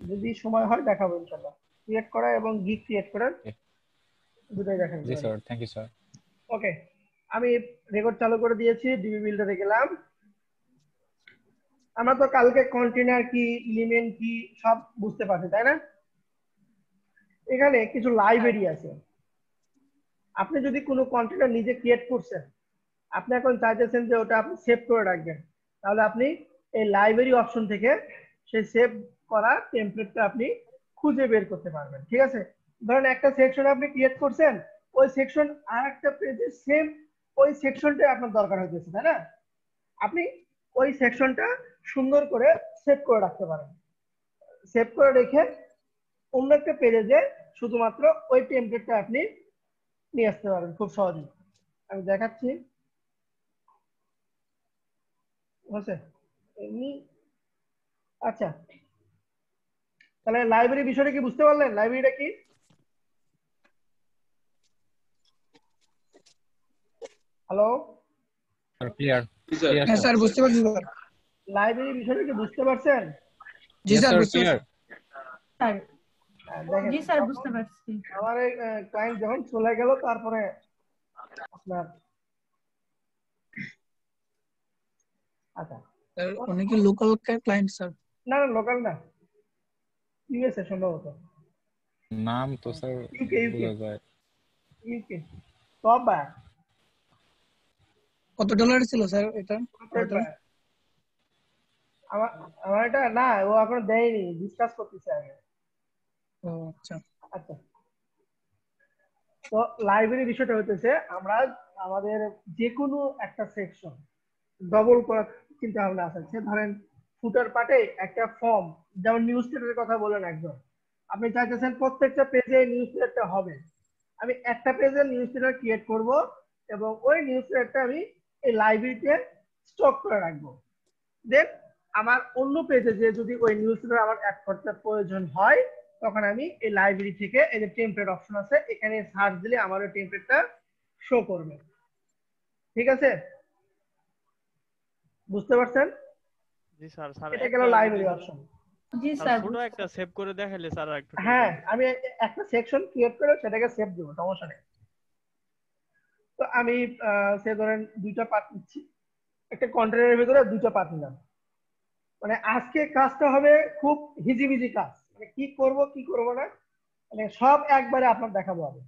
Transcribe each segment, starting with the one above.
যদি সময় হয় দেখাবো ইনশাআল্লাহ। ক্রিয়েট করা এবং গিগ ক্রিয়েট করার দুটোই দেখাবো। জি sir, thank you sir. Okay, আমি রেকর্ড চালু করে দিয়েছি। ডিবি বিল্ডারে গেলাম। আমরা তো কালকে কন্টেইনার কি, এলিমেন্ট কি সব বুঝতে পারছি, তাই না? এখানে কিছু লাইব্রেরি আছে। আপনি যদি কোনো কন্টেইনার নিজে ক্রিয়েট করছেন, আপনি এখন চাইতেছেন যে ওটা আপনি সেভ করে রাখবেন, তাহলে আপনি এই লাইব্রেরি অপশন থেকে সেই সেভ করা টেমপ্লেটটা আপনি খুঁজে বের করতে পারবেন। ঠিক আছে, ধরেন একটা সেকশন আপনি ক্রিয়েট করছেন, ওই সেকশন আর একটা পেজে সেম ওই সেকশনটাই আপনার দরকার হইতেছে, তাই না? আপনি ওই সেকশনটা সুন্দর করে সেভ করে রাখতে পারেন। সেভ করে রেখে অন্য একটা পেজে যে শুধুমাত্র ওই টেমপ্লেটটা আপনি নিয়ে আসতে পারবেন খুব সহজেই। আমি দেখাচ্ছি। বুঝছে এমনি। আচ্ছা, তাহলে লাইব্রেরি বিষয়টা কি বুঝতে পারলেন? লাইব্রেরিটা কি? Hello sir clear? হ্যাঁ স্যার বুঝতে পারছি স্যার। লাইব্রেরি বিষয়টা কি বুঝতে পারছেন? জি স্যার বুঝতে ক্লিয়ার। পারছি। দেখেন, জি স্যার বুঝতে পারছি। আমার এই ক্লায়েন্ট যখন চলে গেল তারপরে আপনার আচ্ছা অনেকে লোকাল ক্লায়েন্ট স্যার। না না, লোকাল না, ইউএসএ সম্ভবত। নাম তো স্যার ইউকে বোঝা যায়। ইউকে টপ বা কত ডলার ছিল স্যার এটা? আমার আমার এটা না, ও এখনো দেয়নি, ডিসকাস করতেছে আগে। ও আচ্ছা আচ্ছা, তো লাইব্রেরি বিষয়টা হতেছে আমরা আমাদের যে কোনো একটা সেকশন ডবল করার চিন্তা ভাবনা আছে। ধরেন ফুটার পার্টে একটা ফর্ম, যেমন নিউজ লেটারের কথা বলেন একজন, আপনি চাইতেছেন প্রত্যেকটা পেজে নিউজ লেটারটা হবে। আমি একটা পেজে নিউজ লেটার ক্রিয়েট করব এবং ওই নিউজ লেটারটা আমি এই লাইব্রেরিতে স্টক করে রাখবো। দেন আমার অন্য পেজে যে যদি ওই নিউজ লেটার আমার অ্যাড করতে প্রয়োজন হয়, তখন আমি এই লাইব্রেরি থেকে এই যে টেমপ্লেট অপশন আছে, এখানে সার্চ দিলে আমার ওই টেমপ্লেটটা শো করবে। ঠিক আছে, বুঝতে পারছেন? জি স্যার। স্যার এটা গেল লাইব্রেরি অপশন। জি স্যার স্যার ছোট একটা সেভ করে দেখাইলে স্যার একটু। হ্যাঁ, আমি একটা সেকশন ক্রিয়েট করে সেটাকে সেভ দেব, সমস্যা নেই। তো আমি সে ধরেন দুইটা পার্ট নিচ্ছি, একটা কন্টেনারের ভিতরে দুইটা পার্ট নিলাম। মানে আজকে কাজটা হবে খুব হিজিবিজি কাজ, মানে কি করব কি করব না, মানে সব একবারে আপনার দেখাবো আমি।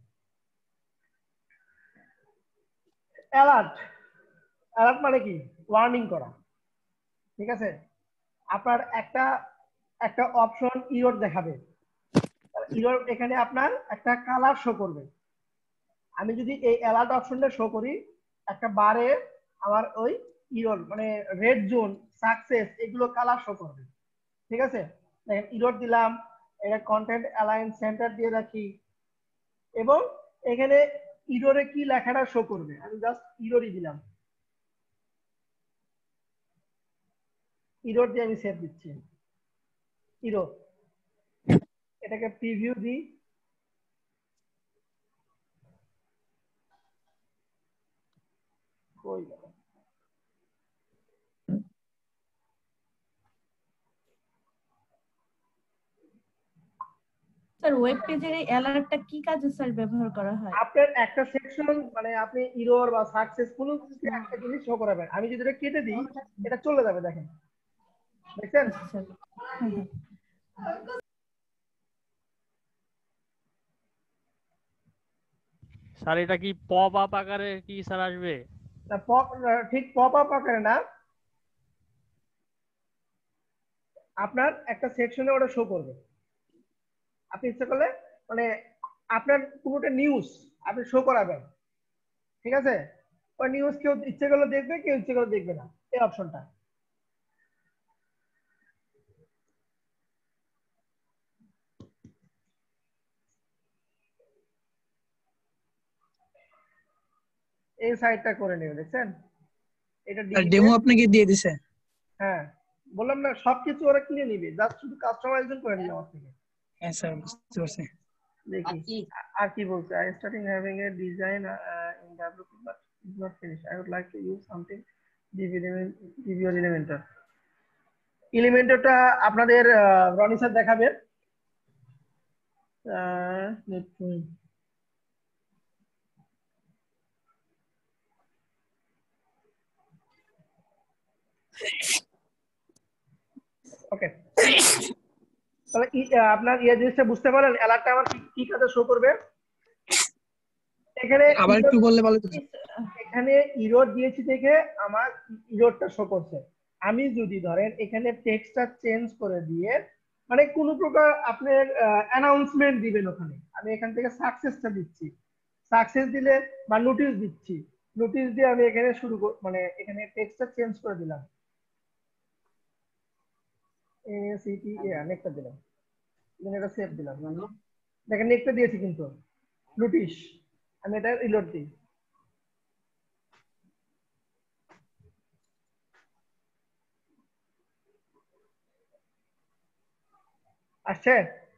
অ্যালার্ট, অ্যালার্ট মানে কি? ওয়ার্নিং করা। ঠিক আছে, আপনার একটা একটা অপশন ইরর দেখাবে। ইরর এখানে আপনার একটা কালার শো করবে। আমি যদি এই অ্যালার্ট অপশনটা শো করি, একটা বারে আমার ওই ইরর মানে রেড জোন, সাকসেস, এগুলো কালার শো করবে। ঠিক আছে, দেখেন ইরর দিলাম, এটা কন্টেন্ট অ্যালাইন সেন্টার দিয়ে রাখি এবং এখানে ইররে কি লেখাটা শো করবে, আমি জাস্ট ইররই দিলাম, ইরর দিয়ে আমি সেভ দিচ্ছি। ইরর, এটাকে প্রিভিউ দিই। কই গেল? স্যার ওয়েব পেজের এই অ্যালার্টটা কি কাজে স্যার ব্যবহার করা হয়? আপনার একটা সেকশন মানে আপনি ইরর বা সাকসেসফুল একটা জিনিস শো করাবেন, আমি যদি এটা কেটে দিই এটা চলে যাবে। দেখেন, দেখছেন? স্যার এটা কি পপ আপ আকারে কি স্যার আসবে? না, ঠিক পপ আপ আকারে না, আপনার একটা সেকশনে ওটা শো করবে। আপনি ইচ্ছা করলে মানে আপনার পুরোটা নিউজ আপনি শো করাবেন। ঠিক আছে, ওই নিউজ কেউ ইচ্ছে করলে দেখবে, কেউ ইচ্ছে করলে দেখবে না, এই অপশনটা। এই সাইডটা করে নেবে, দেখছেন? এটা ডেমো আপনাকে দিয়ে দিছে? হ্যাঁ, বললাম না সবকিছু ওরা কিনে নিবে, জাস্ট শুধু কাস্টমাইজেশন করে নিবে আমার থেকে। হ্যাঁ স্যার বুঝতে পারছি। দেখি আর কি বলছে। I starting having a design in WP but it's not finished. I would like to use something DB or Elementor. Elementorটা আপনাদের রনি স্যার দেখাবে। ওকে, তাহলে আপনার জিনিসটা বুঝতে পারলেন, অ্যালার্টটা আমার কি কাজে শো করবে। এখানে আবার একটু বললে ভালো হতো। এখানে ইরর দিয়েছি দেখে আমার ইররটা শো করছে। আমি যদি ধরেন এখানে টেক্সটটা চেঞ্জ করে দিয়ে মানে কোনো প্রকার আপনার অ্যানাউন্সমেন্ট দিবেন ওখানে, আমি এখান থেকে সাকসেসটা দিচ্ছি, সাকসেস দিলে বা নোটিশ দিচ্ছি, নোটিশ দিয়ে আমি এখানে মানে এখানে টেক্সটটা চেঞ্জ করে দিলাম, নেক্সটটা দিলাম, এটা সেভ দিলাম, দেখেন নেক্সটটা দিয়েছি কিন্তু নোটিশ, আমি এটা রিলোড দিই, আসছে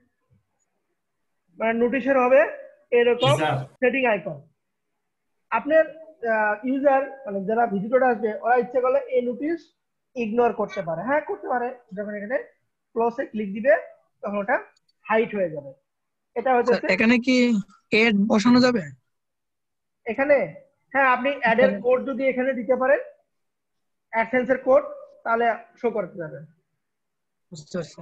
মানে নোটিশের হবে এরকম সেটিং আইকন। আপনার ইউজার মানে যারা ভিজিটর আসবে ওরা ইচ্ছে করলে এই নোটিশ ইগনোর করতে পারে, হ্যাঁ করতে পারে, যখন এখানে ক্লোজে ক্লিক দিবে তখন ওটা হাইড হয়ে যাবে। এটা হচ্ছে এখানে কি এড বসানো যাবে এখানে? হ্যাঁ, আপনি অ্যাড এর কোড যদি এখানে দিতে পারেন, অ্যাডসেন্স এর কোড, তাহলে শো করতে যাবে। বুঝতে পারছি।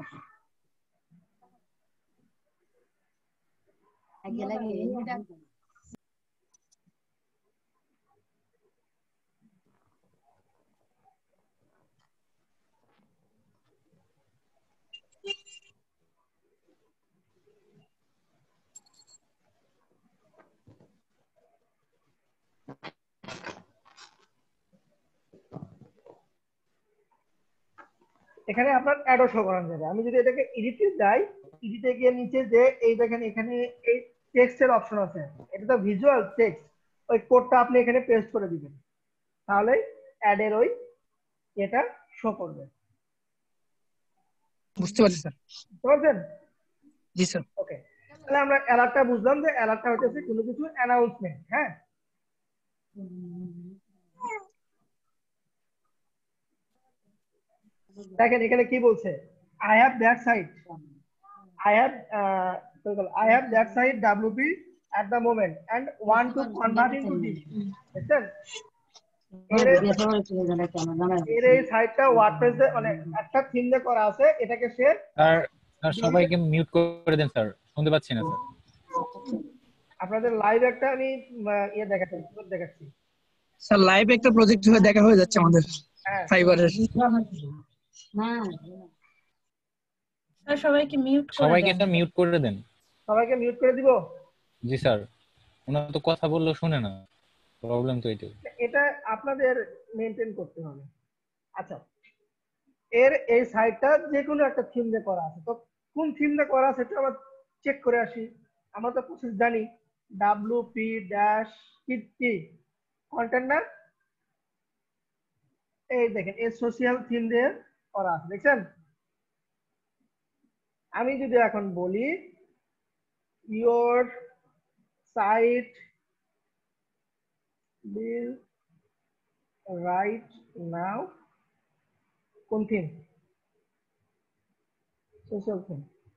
এখানে আপনার অ্যাডও শো করানো যাবে। আমি যদি এটাকে এডিটে যাই, এডিটে গিয়ে নিচে যে এই দেখেন এখানে এই টেক্সটের অপশন আছে, এটা তো ভিজুয়াল টেক্সট, ওই কোডটা আপনি এখানে পেস্ট করে দিবেন, তাহলে অ্যাডের ওই এটা শো করবে। বুঝতে পারছি স্যার। বুঝতে পারছেন? জি স্যার। ওকে, তাহলে আমরা অ্যালার্টটা বুঝলাম যে অ্যালার্টটা হচ্ছে কোনো কিছু অ্যানাউন্সমেন্ট। হ্যাঁ, দেখেন এখানে কি বলছে, I have that site, I have that site WP at the moment and want to convert into this. বুঝছেন? এর এই সাইটটা ওয়ার্ডপ্রেসে মানে একটা থিম দিয়ে করা আছে, এটাকে সে স্যার সবাইকে মিউট করে দেন স্যার, শুনতে পাচ্ছি না স্যার। আপনাদের লাইভ একটা আমি দেখাচ্ছি স্যার লাইভ একটা প্রজেক্ট হয়ে দেখা হয়ে যাচ্ছে আমাদের ফাইবারের। স্যার সবাইকে মিউট করে সবাইকে দেন। স্যার মিউট করে দেন। সবাইকে মিউট করে দিব? জি স্যার, ওনারা তো কথা বললেও শুনে না, প্রবলেম তো এটাই। এটা আপনাদের মেইনটেইন করতে হবে। আচ্ছা, এর এই সাইটটা যে কোনো একটা থিম দিয়ে করা আছে, তো কোন থিম দিয়ে করা আছে সেটা আমরা চেক করে আসি। আমরা তো প্রসেস জানি, WP ড্যাশ কি কন্টেন্ট না, এই দেখেন এই সোশ্যাল থিম দিয়ে করা আছে, দেখছেন? আমি যদি এখন বলি your site will right now, কোন থিম? Social theme.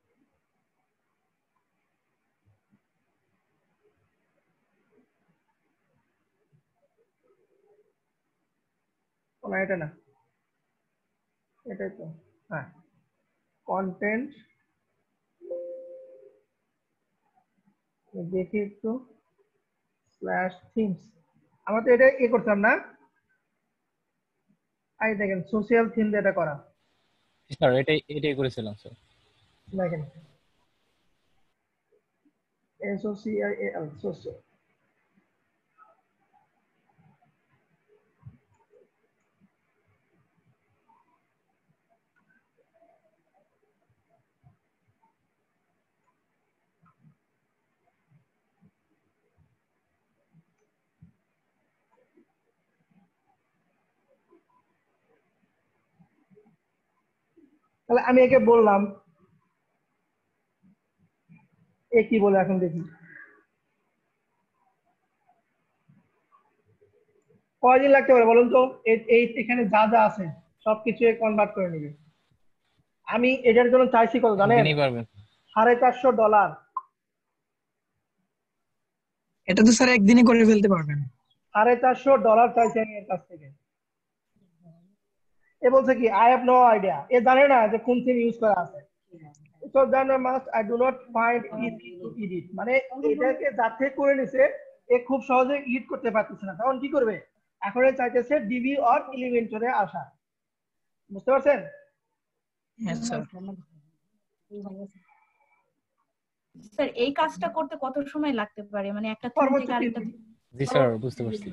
না এটা না, এটাই তো। হ্যাঁ, কন্টেন্ট দেখি একটু স্ল্যাশ থিমস, আমরা তো এটা করতাম না, এই দেখেন সোশ্যাল থিম দিয়ে এটা করা। স্যার এটাই করেছিলাম স্যার। দেখেন SOCIAL সোশ্যাল, তাহলে আমি একে বললাম, এ কি বলে এখন দেখি, কয়দিন লাগতে পারে বলুন তো? এই এখানে যা যা আছে সবকিছু কনভার্ট করে নেবে। আমি এটার জন্য চাইছি কত জানেন? দিনই পারবেন। $450 এটা তো স্যার একদিনে করে ফেলতে পারবেন। $450 চাইছে আমি এর কাছ থেকে। এ বলছে কি আই হ্যাভ নো আইডিয়া, এ জানে না যে কোন থিম ইউজ করা আছে। So then I must I do not find easy to edit, মানে এটাকে যাতে করে নিছে এ খুব সহজে এডিট করতে পারতেছে না, তখন কি করবে? এখন এ চাইতেছে ডিবি অর এলিমেন্টরে আসা। বুঝতে পারছেন? হ্যাঁ স্যার। স্যার এই কাজটা করতে কত সময় লাগতে পারে, মানে একটা থিম সর্বোচ্চ থেকে 3 আরেকটা দিন। জি স্যার, বুঝতে পারছি।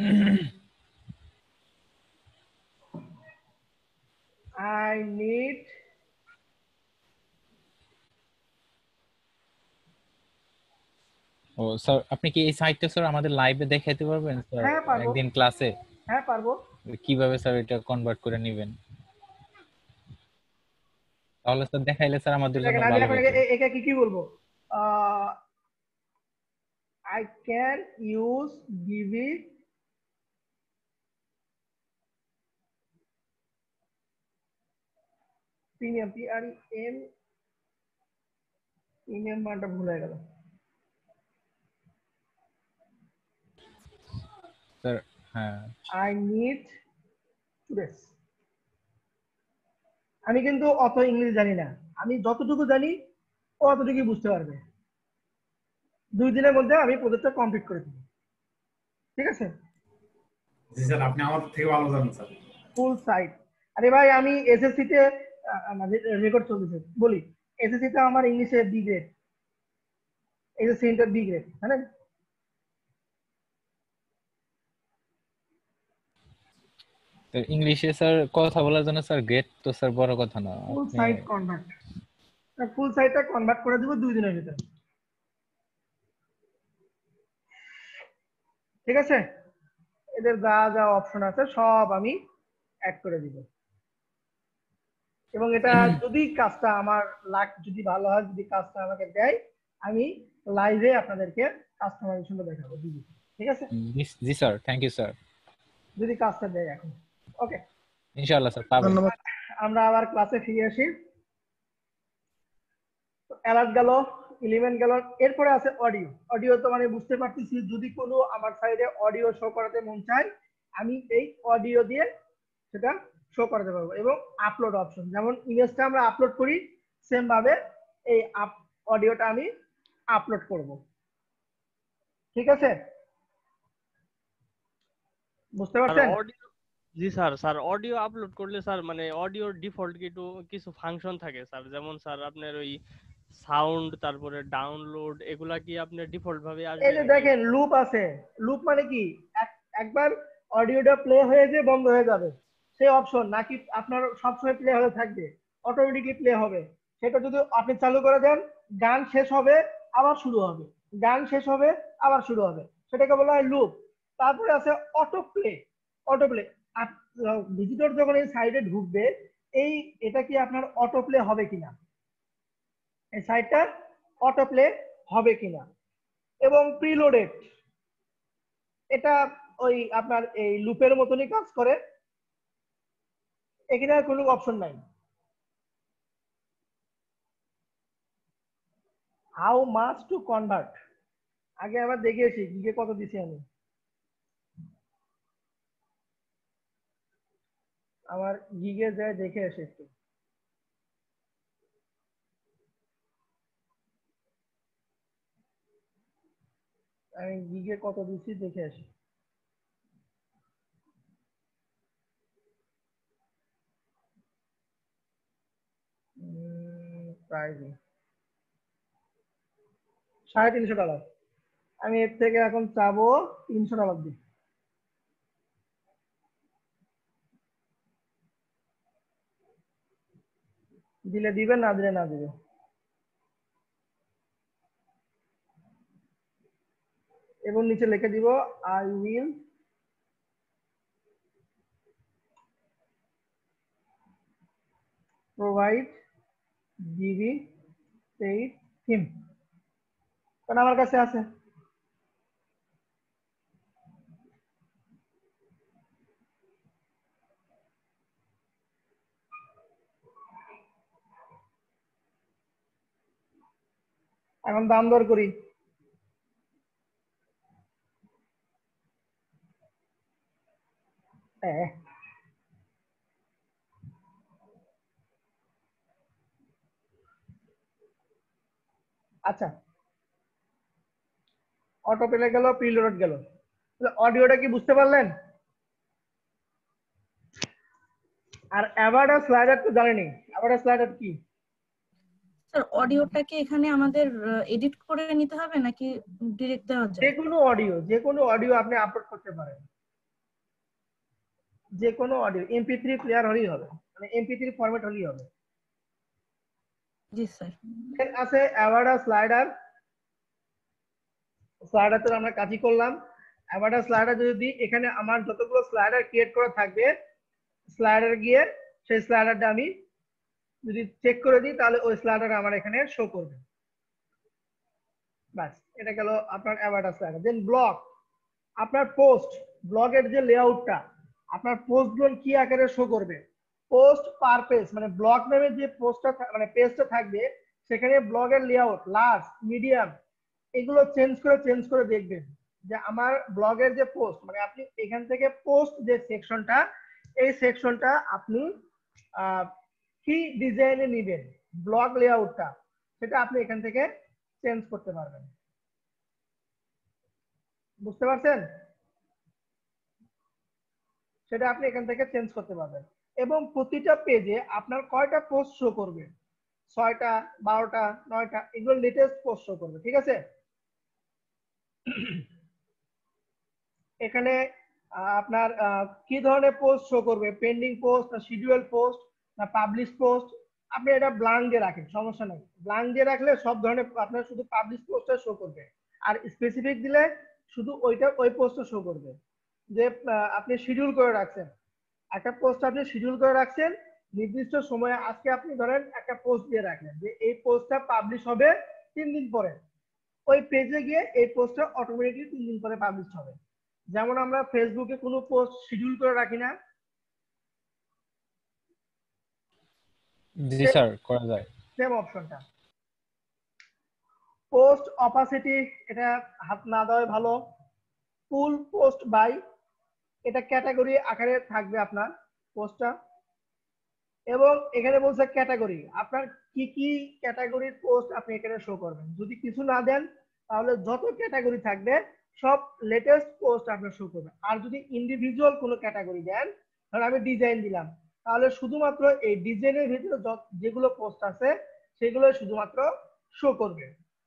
I need ও স্যার, আপনি কি এই সাইটটা স্যার আমাদের লাইভে দেখাইতে পারবেন স্যার হ্যাঁ পারবো, একদিন ক্লাসে? হ্যাঁ পারবো। কিভাবে স্যার এটা কনভার্ট করে নেবেন? তাহলে স্যার দেখাইলে স্যার আমাদের জন্য দেখেন আমি ভালো এখন হতো। একে কি বলবো, I can use DB premium premium মানটা ভুল হয়ে গেল স্যার হ্যাঁ, I need this. আমি কিন্তু অত ইংলিশ জানি না, আমি যতটুকু জানি ও অতটুকুই বুঝতে পারবে। 2 দিনের মধ্যে আমি প্রজেক্টটা কমপ্লিট করে দেব, ঠিক আছে? জি স্যার, আপনি আমার থেকে ভালো জানেন স্যার। ফুল সাইট। আরে ভাই আমি এসএসসি তে রেকর্ড চলতেছে বলি, এসএসসি তে আমার ইংলিশে B grade, SSC inter B grade, জানেন? ইংলিশে স্যার কথা বলার জন্য স্যার গ্রেড তো স্যার বড় কথা না। ফুল আপনি সাইট কনভার্ট, ফুল সাইটটা কনভার্ট করে দেব 2 দিনের ভিতরে, ঠিক আছে? এদের যা যা অপশন আছে সব আমি অ্যাড করে দিব, এবং এটা যদি কাজটা আমার লাক যদি ভালো হয়, যদি কাজটা আমাকে দেয়, আমি লাইভে আপনাদেরকে কাস্টমাইজেশনটা দেখাবো দিদি, ঠিক আছে? জি স্যার, থ্যাংক ইউ স্যার। যদি কাজটা দেয় এখন। ওকে, ইনশাআল্লাহ স্যার পাবেন। ধন্যবাদ। আমরা আবার ক্লাসে ফিরে আসি। অ্যালার্ট গেল, এলিমেন্ট গেল, এরপরে আছে অডিও। অডিও তো মানে বুঝতে পারতেছি, যদি কোনো আমার সাইডে অডিও শো করাতে মন চায়, আমি এই অডিও দিয়ে সেটা শো করাতে পারবো। এবং আপলোড অপশন, যেমন ইমেজটা আমরা আপলোড করি সেম ভাবে এই অডিওটা আমি আপলোড করব, ঠিক আছে? বুঝতে আর পারছেন? অডিও, জি স্যার, স্যার অডিও আপলোড করলে স্যার মানে অডিওর ডিফল্ট কিছু ফাংশন থাকে স্যার, যেমন স্যার আপনার ওই সাউন্ড, তারপরে ডাউনলোড, এগুলা কি আপনার ডিফল্ট ভাবে এই আসবে যে নাকি? দেখেন লুপ আছে, লুপ মানে কি, একবার অডিওটা প্লে হয়ে যে বন্ধ হয়ে যাবে সেই অপশন, নাকি আপনার সবসময় প্লে হতে থাকবে, অটোমেটিকলি প্লে হবে, সেটা যদি আপনি চালু করে দেন, গান শেষ হবে আবার শুরু হবে, গান শেষ হবে আবার শুরু হবে, সেটাকে বলা হয় লুপ। তারপরে আছে autoplay. Autoplay, visitor যখন এই সাইডে ঢুকবে, এই এটা কি আপনার অটো প্লে হবে কিনা, এই সাইটটা অটো প্লে হবে কিনা। এবং প্রিলোডেড, এটা ওই আপনার এই লুপের মতনই কাজ করে, এখানে আর কোনো অপশন নাই। হাউ মাচ টু কনভার্ট, আগে আবার দেখিয়েছি গিগে কত দিছি আমি, আমার গিগে যায় দেখে আসে একটু। আমি গিগে কত দিছি দেখে আসি। প্রাইস $350। আমি এর থেকে এখন চাবো $300 দিই, দিলে দিবে, না দিলে না দিবে। এবং নিচে লিখে দিব I will provide DB paid theme, কারণ আমার কাছে আছে। এখন দাম দর করি, আচ্ছা, অটো প্লে গেল, প্রিলোড গেল। অডিওটা কি বুঝতে পারলেন? আর অ্যাভার্ড স্লাইডার তো জানেনই। অ্যাভার্ড স্লাইডার কি? স্যার অডিওটাকে এখানে আমাদের এডিট করে নিতে হবে নাকি ডিরেক্ট দেওয়া যে যায়? কোনো অডিও আপনি আপলোড করতে পারেন, যে কোনো অডিও MP3 প্লেয়ার হলেই হবে, মানে MP3 ফরম্যাট হলেই হবে। জি স্যার। আছে অ্যাভার্ড স্লাইডার। স্লাইডার তো আমরা কাজই করলাম। অ্যাভার্ড স্লাইডার যদি এখানে আমার যতগুলো স্লাইডার ক্রিয়েট করা থাকবে, স্লাইডার গিয়ে সেই স্লাইডারটা আমি যদি চেক করে দিই তাহলে ওই স্লাইডার আমার এখানে শো করবে। বাস, এটা গেল আপনার অ্যাভার্ড স্লাইডার। দেন ব্লগ, আপনার পোস্ট, ব্লগের যে লেআউটটা, আপনার পোস্টগুলো কি আকারে শো করবে। পোস্ট পার পেজ, মানে ব্লগ নামে যে পোস্টটা মানে পেজটা থাকবে, সেখানে ব্লগের লেআউট লার্জ, মিডিয়াম এগুলো চেঞ্জ করে দেখবেন যে আমার ব্লগের যে পোস্ট, মানে আপনি এখান থেকে পোস্ট যে সেকশনটা, এই সেকশনটা আপনি কি ডিজাইনে নেবেন, ব্লগ লেআউটটা, সেটা আপনি এখান থেকে চেঞ্জ করতে পারবেন। বুঝতে পারছেন? সেটা আপনি এখান থেকে চেঞ্জ করতে পারবেন। এবং প্রতিটা পেজে আপনার কয়টা পোস্ট শো করবে, 6টা, 12টা, 9টা, এগুলো লেটেস্ট পোস্ট শো করবে। ঠিক আছে? এখানে আপনার কি ধরনের পোস্ট শো করবে, পেন্ডিং পোস্ট না শিডিউল পোস্ট না পাবলিশ পোস্ট, আপনি এটা ব্ল্যাঙ্ক দিয়ে রাখেন, সমস্যা নেই। ব্ল্যাঙ্ক দিয়ে রাখলে সব ধরনের আপনার শুধু পাবলিশ পোস্টটা শো করবে, আর স্পেসিফিক দিলে শুধু ওই পোস্টটা শো করবে। যে আপনি শিডিউল করে রাখছেন, একটা পোস্ট আপনি শিডিউল করে রাখছেন নির্দিষ্ট সময়ে, আজকে আপনি ধরেন একটা পোস্ট দিয়ে রাখলেন যে এই পোস্টটা পাবলিশ হবে 3 দিন পরে, ওই পেজে গিয়ে এই পোস্টটা অটোমেটিকলি 3 দিন পরে পাবলিশ হবে। যেমন আমরা ফেসবুকে কোনো পোস্ট শিডিউল করে রাখি না? জি স্যার, করা যায়। সেম অপশনটা। পোস্ট অপাসিটি, এটা হাত না দেওয়াই ভালো। ফুল পোস্ট বাই, এটা ক্যাটাগরি আকারে থাকবে আপনার পোস্টটা। এবং এখানে বলছে ক্যাটাগরি, আপনার কি কি ক্যাটাগরির পোস্ট আপনি এখানে শো করবেন। যদি কিছু না দেন তাহলে যত ক্যাটাগরি থাকবে সব লেটেস্ট পোস্ট আপনার শো করবে। আর যদি ইন্ডিভিজুয়াল কোনো ক্যাটাগরি দেন, ধর আমি ডিজাইন দিলাম, তাহলে শুধুমাত্র এই ডিজাইনের ভিতরে যেগুলো পোস্ট আছে সেগুলো শুধুমাত্র শো করবে।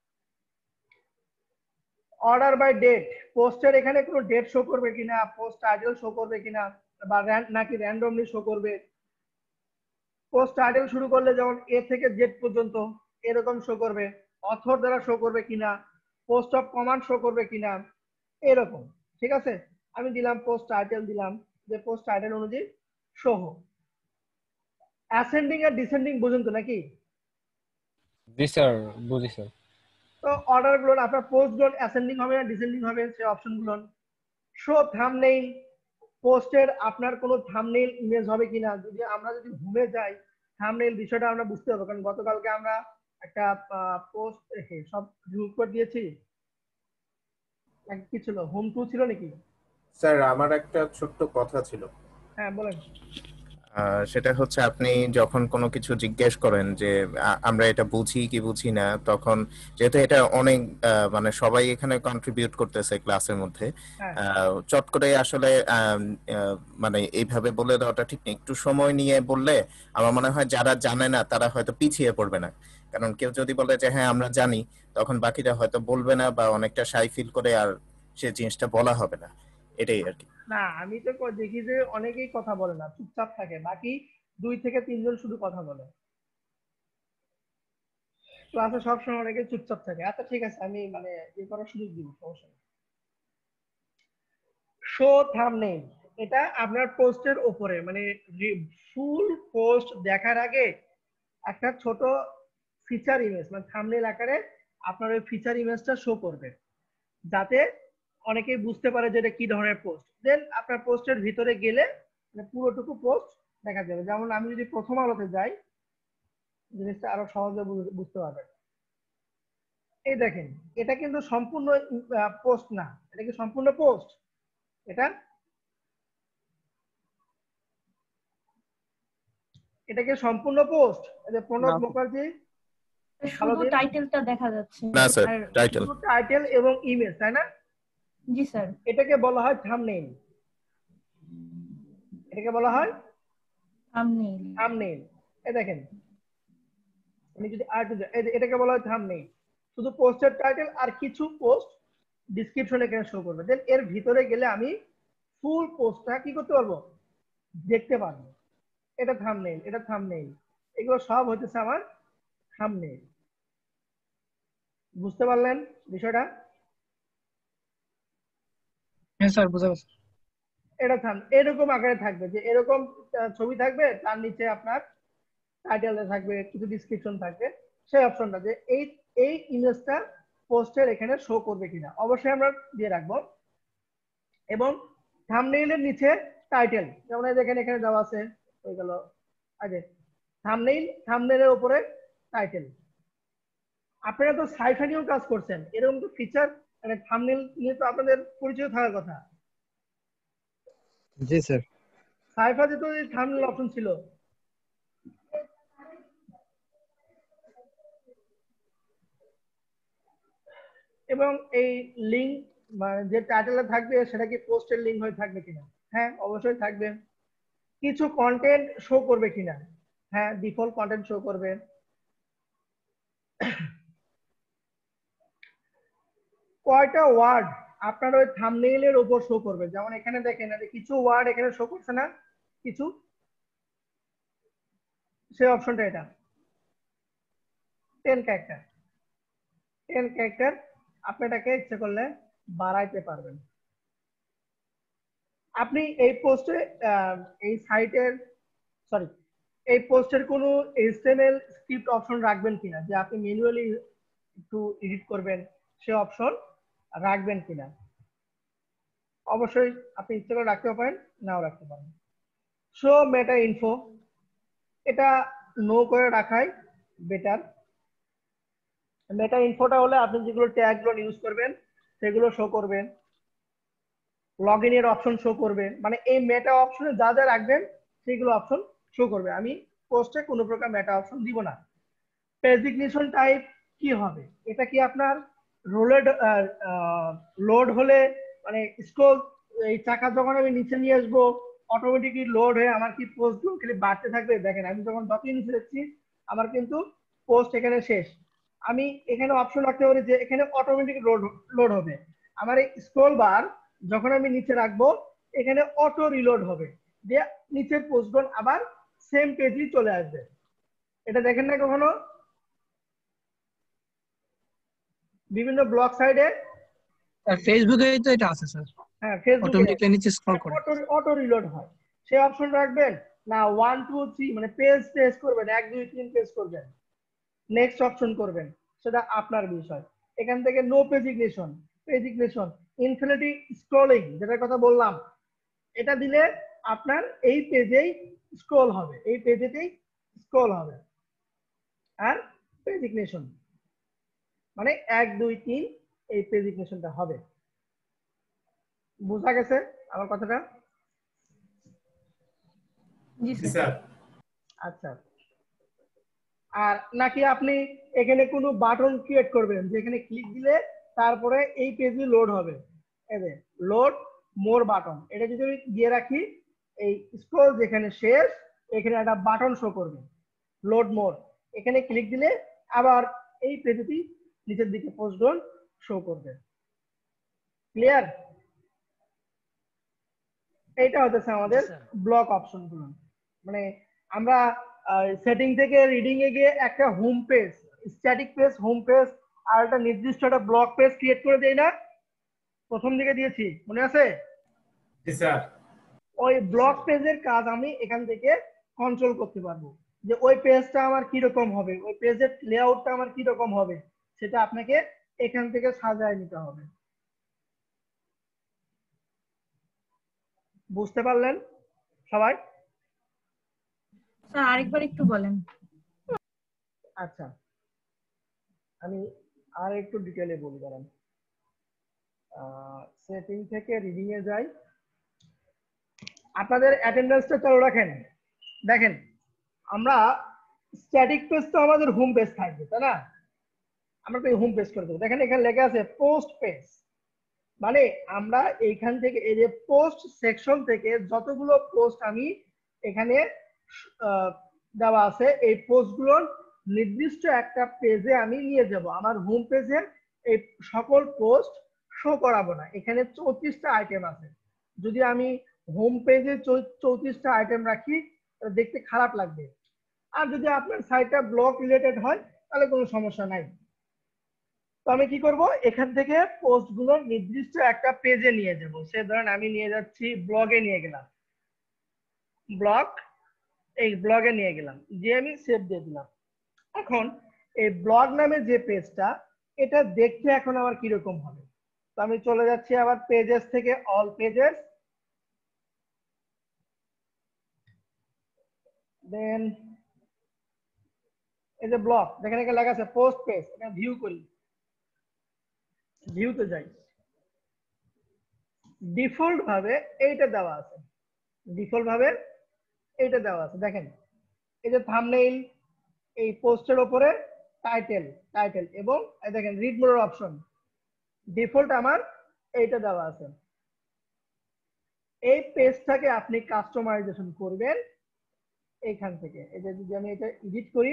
অর্ডার বাই ডেট, পোস্টের এখানে কোনো ডেট শো করবে কিনা, পোস্ট টাইটেল শো করবে কিনা, বা নাকি র্যান্ডমলি শো করবে। পোস্ট টাইটেল শুরু করলে যেমন এ থেকে জেড পর্যন্ত এরকম শো করবে, অথর দ্বারা শো করবে কিনা, পোস্ট অফ কমান্ড শো করবে কিনা, এরকম। ঠিক আছে? আমি দিলাম পোস্ট টাইটেল, দিলাম যে পোস্ট টাইটেল অনুযায়ী শো হোক। অ্যাসেন্ডিং আর ডিসেন্ডিং বুঝুন তো নাকি? জি স্যার, বুঝি স্যার। তো অর্ডার গুলো আপনার পোস্ট গুলো অ্যাসেন্ডিং হবে না ডিসেন্ডিং হবে, সেই অপশন গুলো। শো থাম্বনেইল, পোস্টের আপনার কোনো থাম্বনেইল ইমেজ হবে কিনা। যদি ঘুমে যাই থাম্বনেইল বিষয়টা আমরা বুঝতে হবে, কারণ গতকালকে আমরা একটা পোস্ট রেখে সব রিমুভ করে দিয়েছি। কি ছিল, হোম টু ছিল নাকি? স্যার আমার একটা ছোট্ট কথা ছিল। হ্যাঁ বলেন। সেটা হচ্ছে আপনি যখন কোনো কিছু জিজ্ঞেস করেন যে আমরা এটা বুঝি কি বুঝি না, তখন যেহেতু এটা অনেক মানে সবাই এখানে কন্ট্রিবিউট করতেছে ক্লাসের মধ্যে, হ্যাঁ চট করে আসলে মানে এইভাবে বলে দেওয়াটা ঠিক নেই। একটু সময় নিয়ে বললে আমার মনে হয় যারা জানে না তারা হয়তো পিছিয়ে পড়বে না। কারণ কেউ যদি বলে যে হ্যাঁ আমরা জানি, তখন বাকিরা হয়তো বলবে না বা অনেকটা শাই ফিল করে আর সে জিনিসটা বলা হবে না। এটাই আর কি। না, আমি তো দেখি যে অনেকেই কথা বলে না, চুপচাপ থাকে, বাকি 2 থেকে 3 জন শুধু কথা বলে। ক্লাসে সবসময় অনেকে চুপচাপ থাকে। আচ্ছা ঠিক আছে, আমি মানে ইয়ে করার সুযোগ দিব, সমস্যা নেই। শো থাম্বনেইল, এটা আপনার পোস্টের উপরে, মানে ফুল পোস্ট দেখার আগে একটা ছোট ফিচার ইমেজ, মানে থাম্বনেইল আকারে আপনার ওই ফিচার ইমেজটা শো করবে, যাতে অনেকেই বুঝতে পারে যে এটা কি ধরনের পোস্ট। দেন আপনার পোস্টের ভিতরে গেলে মানে পুরোটুকু পোস্ট দেখা যাবে। যেমন আমি যদি প্রথম আলোতে যাই, জিনিসটা আরো সহজে বুঝতে পারবেন। এই দেখেন, এটা কিন্তু সম্পূর্ণ পোস্ট না। এটা কি সম্পূর্ণ পোস্ট? এটা কি সম্পূর্ণ পোস্ট? এই যে প্রণব মুখার্জি, শুধু টাইটেলটা দেখা যাচ্ছে না স্যার, আর টাইটেল শুধু টাইটেল এবং ইমেজ, তাই না? জি স্যার। এটাকে বলা হয় থাম্বনেইল। এটাকে বলা হয় থাম্বনেইল। এই দেখেন, আমি যদি এটাকে বলা হয় থাম্বনেইল। শুধু পোস্টের টাইটেল আর কিছু পোস্ট ডেসক্রিপশন এখানে শো করবে। দেন এর ভিতরে গেলে আমি ফুল পোস্টটা কি করতে পারবো, দেখতে পারবো। এটা থাম্বনেইল, এটা থাম্বনেইল, এগুলো সব হচ্ছে আমার থাম্বনেইল। বুঝতে পারলেন বিষয়টা? হ্যাঁ স্যার, বুঝা গেছে। এটা এরকম আকারে থাকবে, যে এরকম ছবি থাকবে, তার নিচে আপনার টাইটেল থাকবে, কিছু ডেসক্রিপশন থাকবে। সেই অপশনটা যে এই ইমেজটা পোস্টের এখানে শো করবে কিনা অবশ্যই আমরা দিয়ে রাখবো। এবং থাম্বনেইলের নিচে টাইটেল, যেমন এই দেখেন এখানে দেওয়া আছে, হয়ে গেল আগে থাম্বনেইলের উপরে টাইটেল। আপনারা তো সাইফা নিয়েও কাজ করছেন, এরকম তো ফিচার মানে থাম্বনেইল নিয়ে তো আপনাদের পরিচয় থাকার কথা। জি স্যার। সাইফাতে তো এই থাম্বনেইল অপশন ছিল। এবং এই লিংক মানে যে টাইটেলে থাকবে সেটা কি পোস্টের লিংক হয়ে থাকবে কিনা? হ্যাঁ অবশ্যই থাকবে। কিছু কন্টেন্ট শো করবে কিনা? হ্যাঁ ডিফল্ট কন্টেন্ট শো করবে। কয়টা ওয়ার্ড আপনার ওই থাম্বনেইলের উপর শো করবে? যেমন এখানে দেখেন কিছু ওয়ার্ড এখানে শো করছে না, কিছু, সেই অপশনটা এটা 10 ক্যারেক্টার। 10 ক্যারেক্টার আপনি এটাকে ইচ্ছে করলে বাড়াইতে পারবেন। আপনি এই পোস্টে এই সাইটের সরি এই পোস্টের কোনো HTML স্ক্রিপ্ট অপশন রাখবেন কিনা, যে আপনি ম্যানুয়ালি একটু এডিট করবেন, সে অপশন রাখবেন কিনা? অবশ্যই আপনি ইচ্ছে করে রাখতেও পারেন, নাও রাখতে পারেন। শো মেটা ইনফো, এটা নো করে রাখাই বেটার। মেটা ইনফোটা হলে আপনি যেগুলো ট্যাগগুলো ইউজ করবেন সেগুলো শো করবেন, লগ ইনের অপশন শো করবে, মানে এই মেটা অপশনে যা যা রাখবেন সেগুলো অপশন শো করবে। আমি পোস্টে কোনো প্রকার মেটা অপশন দিব না। ডেজিগনেশন টাইপ কি হবে? এটা কি আপনার রোলেড লোড হলে মানে স্ক্রল, এই চাকা যখন আমি নিচে নিয়ে আসবো অটোমেটিকলি লোড হয়ে আমার কি পোস্ট গুলো খালি বাড়তে থাকবে? দেখেন আমি যখন যতই নিচে যাচ্ছি আমার কিন্তু পোস্ট এখানে শেষ। আমি এখানে অপশন রাখতে পারি যে এখানে অটোমেটিক লোড হবে। আমার এই স্ক্রল বার যখন আমি নিচে রাখবো এখানে অটো রিলোড হবে, যে নিচের পোস্টগুলো আবার সেম পেজই চলে আসবে। এটা দেখেন না কখনো বিভিন্ন ব্লগ সাইডে? আর ফেসবুকে তো এটা আছে স্যার। হ্যাঁ ফেসবুকে অটোমেটিক্যালি নিচে স্ক্রল করে অটো রিলোড হয়, সেই অপশন রাখবেন না। 1 2 3 মানে পেজ প্রেস করবেন, 1 2 3 প্রেস করবেন, নেক্সট অপশন করবেন, সেটা আপনার বিষয়। এখান থেকে নো পেজিগনেশন, ইনফিনিটি স্ক্রলিং যেটার কথা বললাম, এটা দিলে আপনার এই পেজেই স্ক্রল হবে, এই পেজেতেই স্ক্রল হবে। আর পেজিগনেশন মানে 1 2 3 এই পেজিগনেশনটা হবে। বোঝা গেছে আমার কথাটা? জি জি স্যার। স্যার। আচ্ছা, আর নাকি আপনি এখানে কোনো বাটন ক্রিয়েট করবেন যেখানে ক্লিক দিলে তারপরে এই পেজে লোড হবে? এই যে লোড মোর বাটন, এটা যদি আমি দিয়ে রাখি এই স্ক্রল যেখানে শেষ এখানে একটা বাটন শো করবে লোড মোর, এখানে ক্লিক দিলে আবার এই পেজেটি নিচের দিকে পোস্টগুলো শো করবে। ক্লিয়ার? এইটা হচ্ছে আমাদের ব্লক অপশন গুলো। মানে আমরা সেটিং থেকে রিডিং এ গিয়ে একটা home page, static page, home page আর একটা নির্দিষ্ট একটা ব্লক পেজ ক্রিয়েট করে দেই না? প্রথম দিকে দিয়েছি, মনে আছে? জি স্যার। ওই ব্লক পেজের কাজ আমি এখান থেকে কন্ট্রোল করতে পারবো, যে ওই পেজটা আমার কি রকম হবে, ওই পেজের লেআউটটা আমার কি রকম হবে, সেটা আপনাকে এখান থেকে সাজায় নিতে হবে। বুঝতে পারলেন সবাই? স্যার আরেকবার একটু বলেন। আচ্ছা আমি আর একটু ডিটেইলে বলি, দাঁড়ান। সেটিং থেকে রিডিং এ যাই, আপনাদের অ্যাটেন্ডেন্সটা চালু রাখেন। দেখেন আমরা স্ট্যাটিক পেজ তো আমাদের হোম পেজ থাকবে, তাই না? আমরা তো হোম পেজ করে দেবো। দেখেন এখানে লেখা আছে পোস্ট পেজ, মানে আমরা এইখান থেকে এই যে পোস্ট সেকশন থেকে যতগুলো পোস্ট আমি এখানে দেওয়া আছে এই পোস্টগুলোর নির্দিষ্ট একটা পেজে আমি নিয়ে যাব। আমার হোম পেজে এই সকল পোস্ট শো করাবো না। এখানে 34টা আইটেম আছে। যদি আমি হোম পেজে 34টা আইটেম রাখি দেখতে খারাপ লাগবে। আর যদি আপনার সাইটটা ব্লগ রিলেটেড হয় তাহলে কোনো সমস্যা নাই। তো আমি কি করব, এখান থেকে পোস্ট গুলো নির্দিষ্ট একটা পেজে নিয়ে যাব। সে ধরেন আমি নিয়ে যাচ্ছি ব্লগে, নিয়ে গেলাম ব্লগ, এই ব্লগে নিয়ে গেলাম, যে আমি সেভ দিয়ে দিলাম। এখন এই ব্লগ নামে যে পেজটা, এটা দেখতে এখন আমার কিরকম হবে। তো আমি চলে যাচ্ছি আবার পেজেস থেকে অল পেজেস, দেন এই যে ব্লগ, দেখেন এখানে লেখা আছে পোস্ট পেজ। এটা ভিউ করি, ভিউতে যাই, ডিফল্ট ভাবে এইটা দেওয়া আছে, ডিফল্ট ভাবে এইটা দেওয়া আছে। দেখেন এই যে থাম্বনেইল, এই পোস্টের উপরে টাইটেল, টাইটেল এবং এই দেখেন রিড মোর অপশন, ডিফল্ট আমার এইটা দেওয়া আছে। এই পেজটাকে আপনি কাস্টমাইজেশন করবেন এইখান থেকে। এই যে যদি আমি এটা এডিট করি,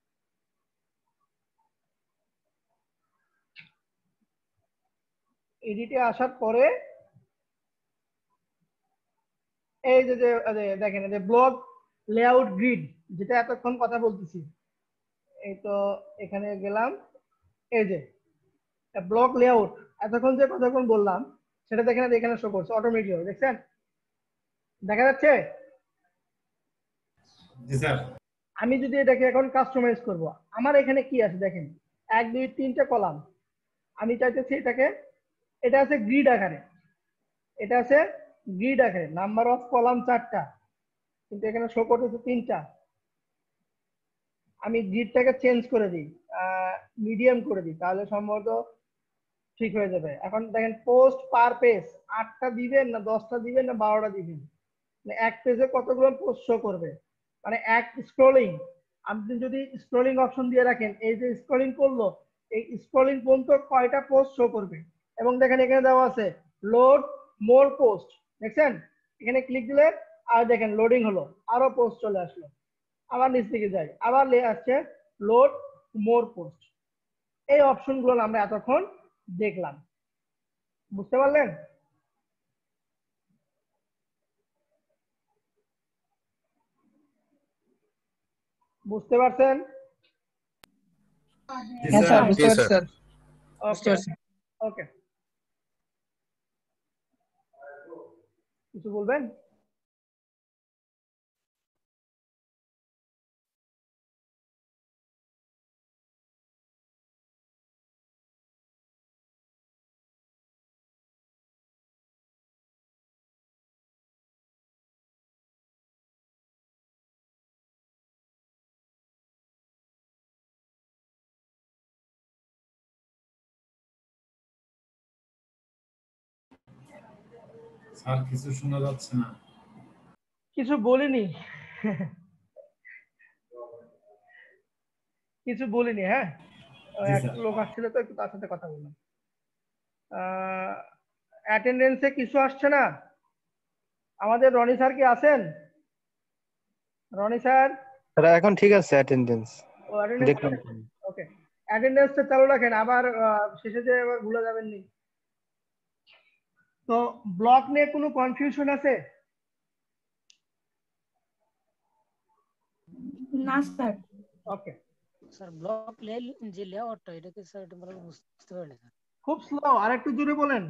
এডিটে আসার পরে এই যে দেখেন এই যে ব্লগ লেআউট গ্রিড, যেটা এতক্ষণ কথা বলতেছি, এই তো এখানে গেলাম, এই যে ব্লগ লেআউট এতক্ষণ যে কথাক্ষণ বললাম সেটা দেখেন এখানে শো করছে অটোমেটিক, দেখছেন দেখা যাচ্ছে। জি স্যার। আমি যদি এটাকে এখন কাস্টমাইজ করব, আমার এখানে কি আছে দেখেন 1 2 3টা কলাম। আমি চাইতেছি এটাকে, এটা আছে গ্রিড আকারে, এটা আছে গ্রিড আকারে, নাম্বার অফ কলাম 4টা, কিন্তু এখানে শো করতেছে 3টা। আমি গ্রিডটাকে চেঞ্জ করে দিই, মিডিয়াম করে দিই, তাহলে সম্ভবত ঠিক হয়ে যাবে। এখন দেখেন পোস্ট পার পেজ 8টা দিবেন না 10টা দিবেন না 12টা দিবেন, মানে এক পেজে কতগুলো পোস্ট শো করবে, মানে এক স্ক্রলিং। আপনি যদি স্ক্রলিং অপশন দিয়ে রাখেন, এই যে স্ক্রলিং করলো, এই স্ক্রলিং পর্যন্ত কয়টা পোস্ট শো করবে। এবং দেখেন এখানে দেওয়া আছে লোড মোর পোস্ট, দেখছেন এখানে ক্লিক দিলে আর দেখেন লোডিং হলো, আরো পোস্ট চলে আসলো। আবার নিচ দিকে যাই, আবার আসছে লোড মোর পোস্ট। এই অপশনগুলো আমরা এতক্ষণ দেখলাম, বুঝতে পারলেন? বুঝতে পারছেন? জি হ্যাঁ স্যার। স্যার, বুঝতে পারছি স্যার, বুঝতে ওকে পারছি। ওকে, কিছু বলবেন? স্যার কিছু শোনা যাচ্ছে না। কিছু বলিনি, কিছু বলিনি। হ্যাঁ, জি এক স্যার। লোক আসছিল তো, একটু তার সাথে কথা বললাম। অ্যাটেন্ডেন্সে কিছু আসছে না। আমাদের রনি স্যার কি আছেন? রনি স্যার, এখন ঠিক আছে অ্যাটেন্ডেন্স ও অ্যাটেন্ডেন্স দেখলাম। আছে, ওকে। অ্যাটেন্ডেন্সটা চালু রাখেন, আবার শেষে যে আবার ভুলে যাবেন নি। তো ব্লক নিয়ে কোনো কনফিউশন আছে? না স্যার। ওকে, স্যার ব্লক যে লেআউটটা এটাকে স্যার এটা ভালো বুঝতে পারিনি স্যার। খুব স্লো, আর একটু জোরে বলেন।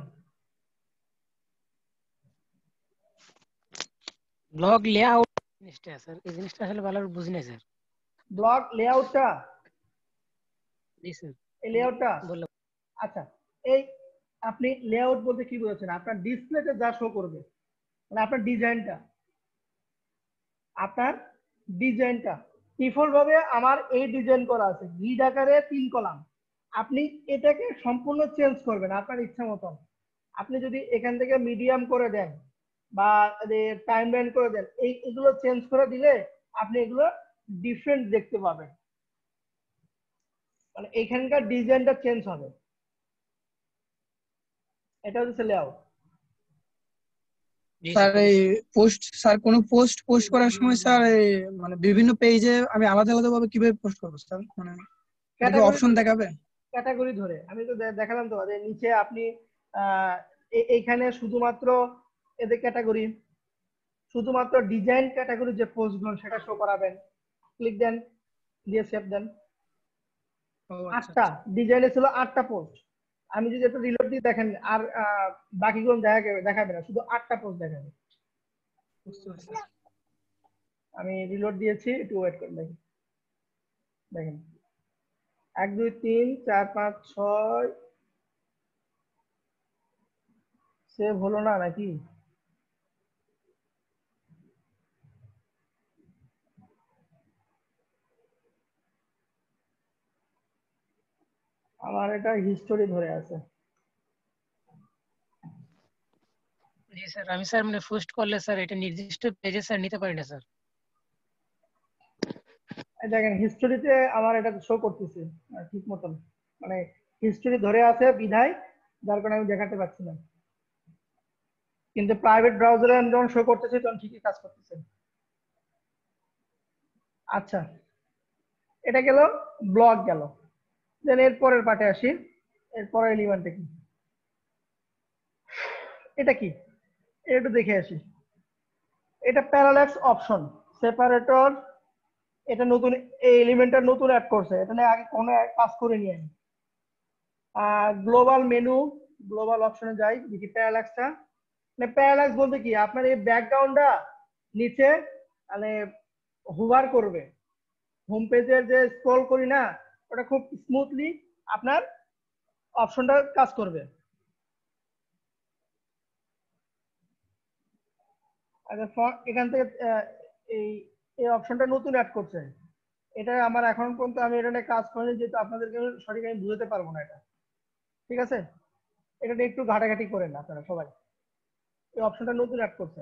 ব্লক লেআউট জিনিসটা স্যার, এই জিনিসটা আসলে ভালো বুঝি না স্যার। ব্লক লেআউটটা, জি স্যার। এই লেআউটটা, বললাম। আচ্ছা এই আপনি লেআউট বলতে কি বোঝাচ্ছেন? আপনার ডিসপ্লেতে যা শো করবে, মানে আপনার ডিজাইনটা, আপনার ডিজাইনটা ডিফল্ট ভাবে আমার এই ডিজাইন করা আছে গ্রিড আকারে 3 কলাম। আপনি এটাকে সম্পূর্ণ চেঞ্জ করবেন আপনার ইচ্ছা মতন। আপনি যদি এখান থেকে মিডিয়াম করে দেন বা টাইমলাইন করে দেন, এগুলো চেঞ্জ করে দিলে আপনি এগুলো ডিফারেন্ট দেখতে পাবেন, মানে এখানকার ডিজাইনটা চেঞ্জ হবে। এটা হচ্ছে লেআউট। স্যার এই পোস্ট, স্যার কোন পোস্ট করার সময় স্যার মানে বিভিন্ন পেজে আমি আলাদা আলাদা ভাবে কিভাবে পোস্ট করব স্যার, মানে এটা অপশন দেখাবে? ক্যাটাগরি ধরে আমি তো দেখালাম তো যে নিচে আপনি এইখানে শুধুমাত্র এদের ক্যাটাগরি, শুধুমাত্র ডিজাইন ক্যাটাগরি যে পোস্টগুলো সেটা শো করাবেন, ক্লিক দেন, দিয়ে সেভ দেন। 8টা ডিজাইনে ছিল 8টা পোস্ট, আমি যদি একটা রিলোড দিয়ে দেখেন আর বাকিগুলো দেখাবে না, শুধু 8টা পোস্ট দেখাবে। আমি রিলোড দিয়েছি, একটু ওয়েট করে দেখেন। দেখেন 1 2 3 4 5 6 সেভ হলো না নাকি? আমার এটা হিস্টোরি ধরে আছে। জি স্যার, আমি স্যার মানে পোস্ট করলে স্যার এটা নির্দিষ্ট পেজে স্যার নিতে পারি না স্যার। দেখেন হিস্টোরিতে আমার এটা শো করতেছে ঠিক মতন, মানে হিস্টোরি ধরে আছে বিধায় যার কারণে আমি দেখাতে পারছি না, কিন্তু প্রাইভেট ব্রাউজারে আমি যখন শো করতেছি তখন ঠিকই কাজ করতেছে। আচ্ছা, এটা গেল ব্লগ গেল। দেন এর পরের পার্টে আসি। এর পরের এলিমেন্টটা কি, এটা কি একটু দেখে আসি। এটা প্যারাল্যাক্স অপশন সেপারেটর, এটা নতুন, এই এলিমেন্টটা নতুন অ্যাড করছে, এটা নিয়ে আগে কোনো কাজ করে নিয়ে আমি গ্লোবাল মেনু, গ্লোবাল অপশনে যাই, দেখি প্যারাল্যাক্সটা। মানে প্যারাল্যাক্স বলতে কি, আপনার এই ব্যাকগ্রাউন্ডটা নিচে মানে হুভার করবে, হোম পেজের যে স্ক্রল করি না ওটা খুব স্মুথলি আপনার অপশনটা কাজ করবে। আচ্ছা, এখান থেকে এই এই অপশনটা নতুন অ্যাড করছে, এটা আমার এখন পর্যন্ত আমি এটা নিয়ে কাজ করিনি, যেহেতু আপনাদেরকে সঠিক আমি বুঝতে পারবো না এটা, ঠিক আছে? এটা নিয়ে একটু ঘাটাঘাটি করেন আপনারা সবাই, এই অপশনটা নতুন অ্যাড করছেন।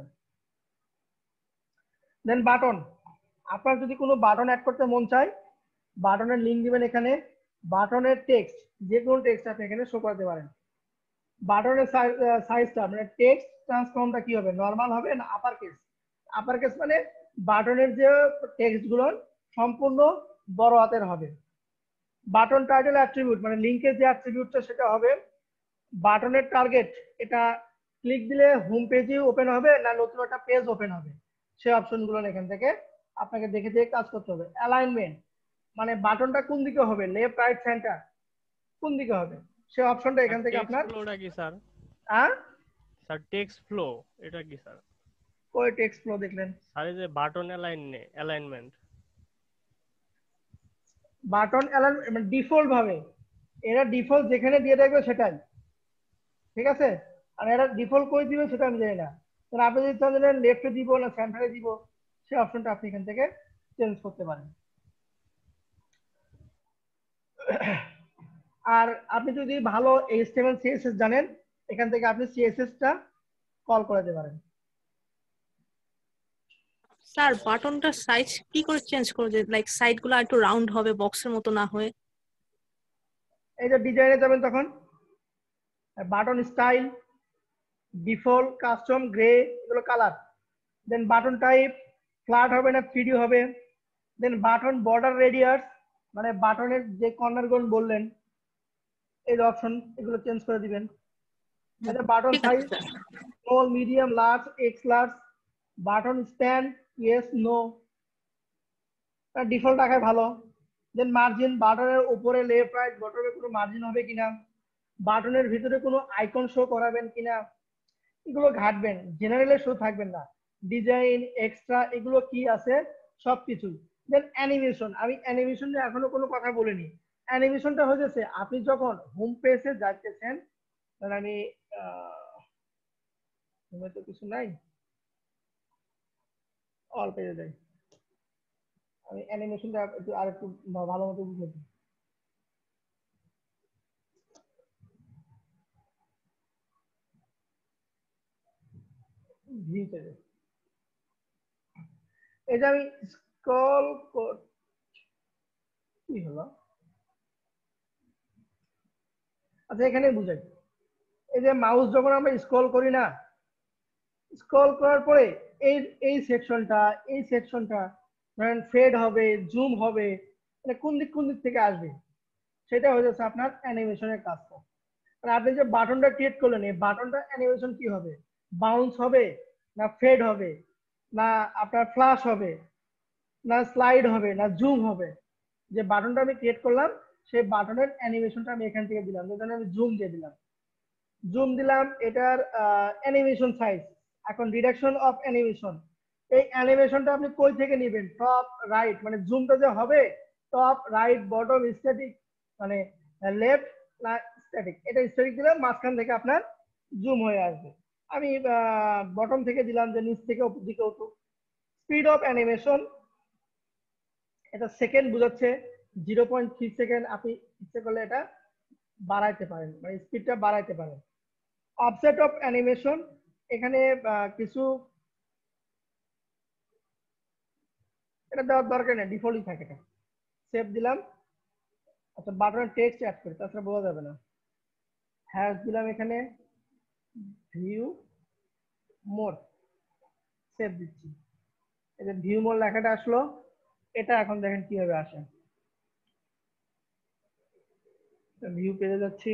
দেন বাটন, আপনার যদি কোনো বাটন অ্যাড করতে মন চায়, বাটনের লিঙ্ক দিবেন এখানে, বাটনের টেক্সট যে কোনো টেক্সট আপনি এখানে শো করতে পারেন। বাটনের সাইজটা মানে টেক্সট ট্রান্সফর্মটা কি হবে, নরমাল হবে না আপার কেস? আপার কেস মানে বাটনের যে টেক্সট গুলো সম্পূর্ণ বড় হাতের হবে। বাটন টাইটেল অ্যাট্রিবিউট মানে লিংকের যে অ্যাট্রিবিউটটা সেটা হবে বাটনের টার্গেট, এটা ক্লিক দিলে হোম পেজে ওপেন হবে না নতুন একটা পেজ ওপেন হবে, সেই অপশনগুলো এখান থেকে আপনাকে দেখে দেখে কাজ করতে হবে। অ্যালাইনমেন্ট মানে বাটনটা কোন দিকে হবে, লেফট রাইট সেন্টার কোন দিকে হবে, সেই অপশনটা এখান থেকে আপনার। ফ্লোটা কি স্যার? হ্যাঁ স্যার টেক্সট ফ্লো এটা কি স্যার? কোই টেক্সট ফ্লো দেখলেন? স্যার এই যে বাটন অ্যালাইনমেন্ট, বাটন অ্যালাইনমেন্ট মানে ডিফল্ট ভাবে এরা ডিফল্ট যেখানে দিয়ে রাখবে সেটাই, ঠিক আছে? আর এরা ডিফল্ট কই দিবে সেটা আমি জানি না, কারণ আপনি যদি চান লেফটে দিব না সেন্টারে দিব, সেই অপশনটা আপনি এখান থেকে চেঞ্জ করতে পারেন। আর আপনি যদি ভালো HTML CSS জানেন, এখান থেকে আপনি CSS টা কল করে দিতে পারেন। স্যার বাটনটার সাইজ কি করে চেঞ্জ করে যে লাইক সাইড গুলো একটু রাউন্ড হবে, বক্সের মতো না হয়ে? এই যে ডিজাইনে যাবেন তখন button style, default, custom, grey, এগুলো colour. Then button type flat হবে না 3D হবে। দেন বাটন বর্ডার রেডিয়াস মানে বাটনের যে কর্নার গুলো বললেন এই অপশন, এগুলো চেঞ্জ করে দিবেন। আচ্ছা, button size small, medium, large, X large. Button stand yes no, default রাখাই ভালো। দেন মার্জিন, বাটনের উপরে লেফট রাইট বটমে কোনো মার্জিন হবে কিনা, বাটনের ভিতরে কোনো আইকন শো করাবেন কিনা, এগুলো ঘাটবেন। জেনারেলে শো থাকবেন না, ডিজাইন এক্সট্রা এগুলো কি আছে সবকিছু। দেন অ্যানিমেশন, আমি অ্যানিমেশন নিয়ে এখনো কোনো কথা বলিনি। অ্যানিমেশনটা হয়েছে আপনি যখন হোম পেজে যাইতেছেন, আমি হোমে তো কিছু নাই, অল পেজে যাই, আমি অ্যানিমেশনটা একটু আর একটু ভালো মতো বুঝে দিই। ভিউতে এই যে আমি স্ক্রল কি হলো? আচ্ছা এখানে বুঝাই, এই যে মাউস যখন আমরা স্ক্রল করি না, স্ক্রল করার পরে এই এই সেকশনটা ধরেন ফেড হবে, জুম হবে, মানে কোন দিক থেকে আসবে, সেটা হয়ে যাচ্ছে আপনার অ্যানিমেশনের কাজটা। মানে আপনি যে বাটনটা ক্রিয়েট করলেন, এই বাটনটা অ্যানিমেশন কি হবে? বাউন্স হবে, না ফেড হবে, না আপনার ফ্ল্যাশ হবে, না স্লাইড হবে, না জুম হবে? যে বাটনটা আমি ক্রিয়েট করলাম সেই বাটনের অ্যানিমেশনটা আমি এখান থেকে দিলাম, যেখানে আমি জুম দিয়ে দিলাম, জুম দিলাম, এটার অ্যানিমেশন সাইজ। এখন ডিরেকশন অফ অ্যানিমেশন, এই অ্যানিমেশনটা আপনি কই থেকে নেবেন? টপ রাইট, মানে জুমটা যে হবে টপ রাইট বটম স্ট্যাটিক, মানে লেফট না স্ট্যাটিক? এটা স্ট্যাটিক দিলে মাঝখান থেকে আপনার জুম হয়ে আসবে। আমি বটম থেকে দিলাম, যে নিচ থেকে উপর দিকে উঠুক। স্পিড অফ অ্যানিমেশন, এটা সেকেন্ড বোঝাচ্ছে, 0.3 সেকেন্ড। আপনি ইচ্ছে করলে এটা বাড়াইতে পারেন, মানে স্পিডটা বাড়াইতে পারেন। অফসেট অফ অ্যানিমেশন, এখানে কিছু এটা দেওয়ার দরকার নেই, ডিফল্টই থাকে, এটা সেভ দিলাম। আচ্ছা বাটনের টেক্সট অ্যাড করি, তাছাড়া বোঝা যাবে না। হ্যাশ দিলাম এখানে, ভিউ মোর, সেভ দিচ্ছি। এই যে ভিউ মোর লেখাটা আসলো, এটা এখন দেখেন কিভাবে আসে। ভিউ পেজে যাচ্ছি,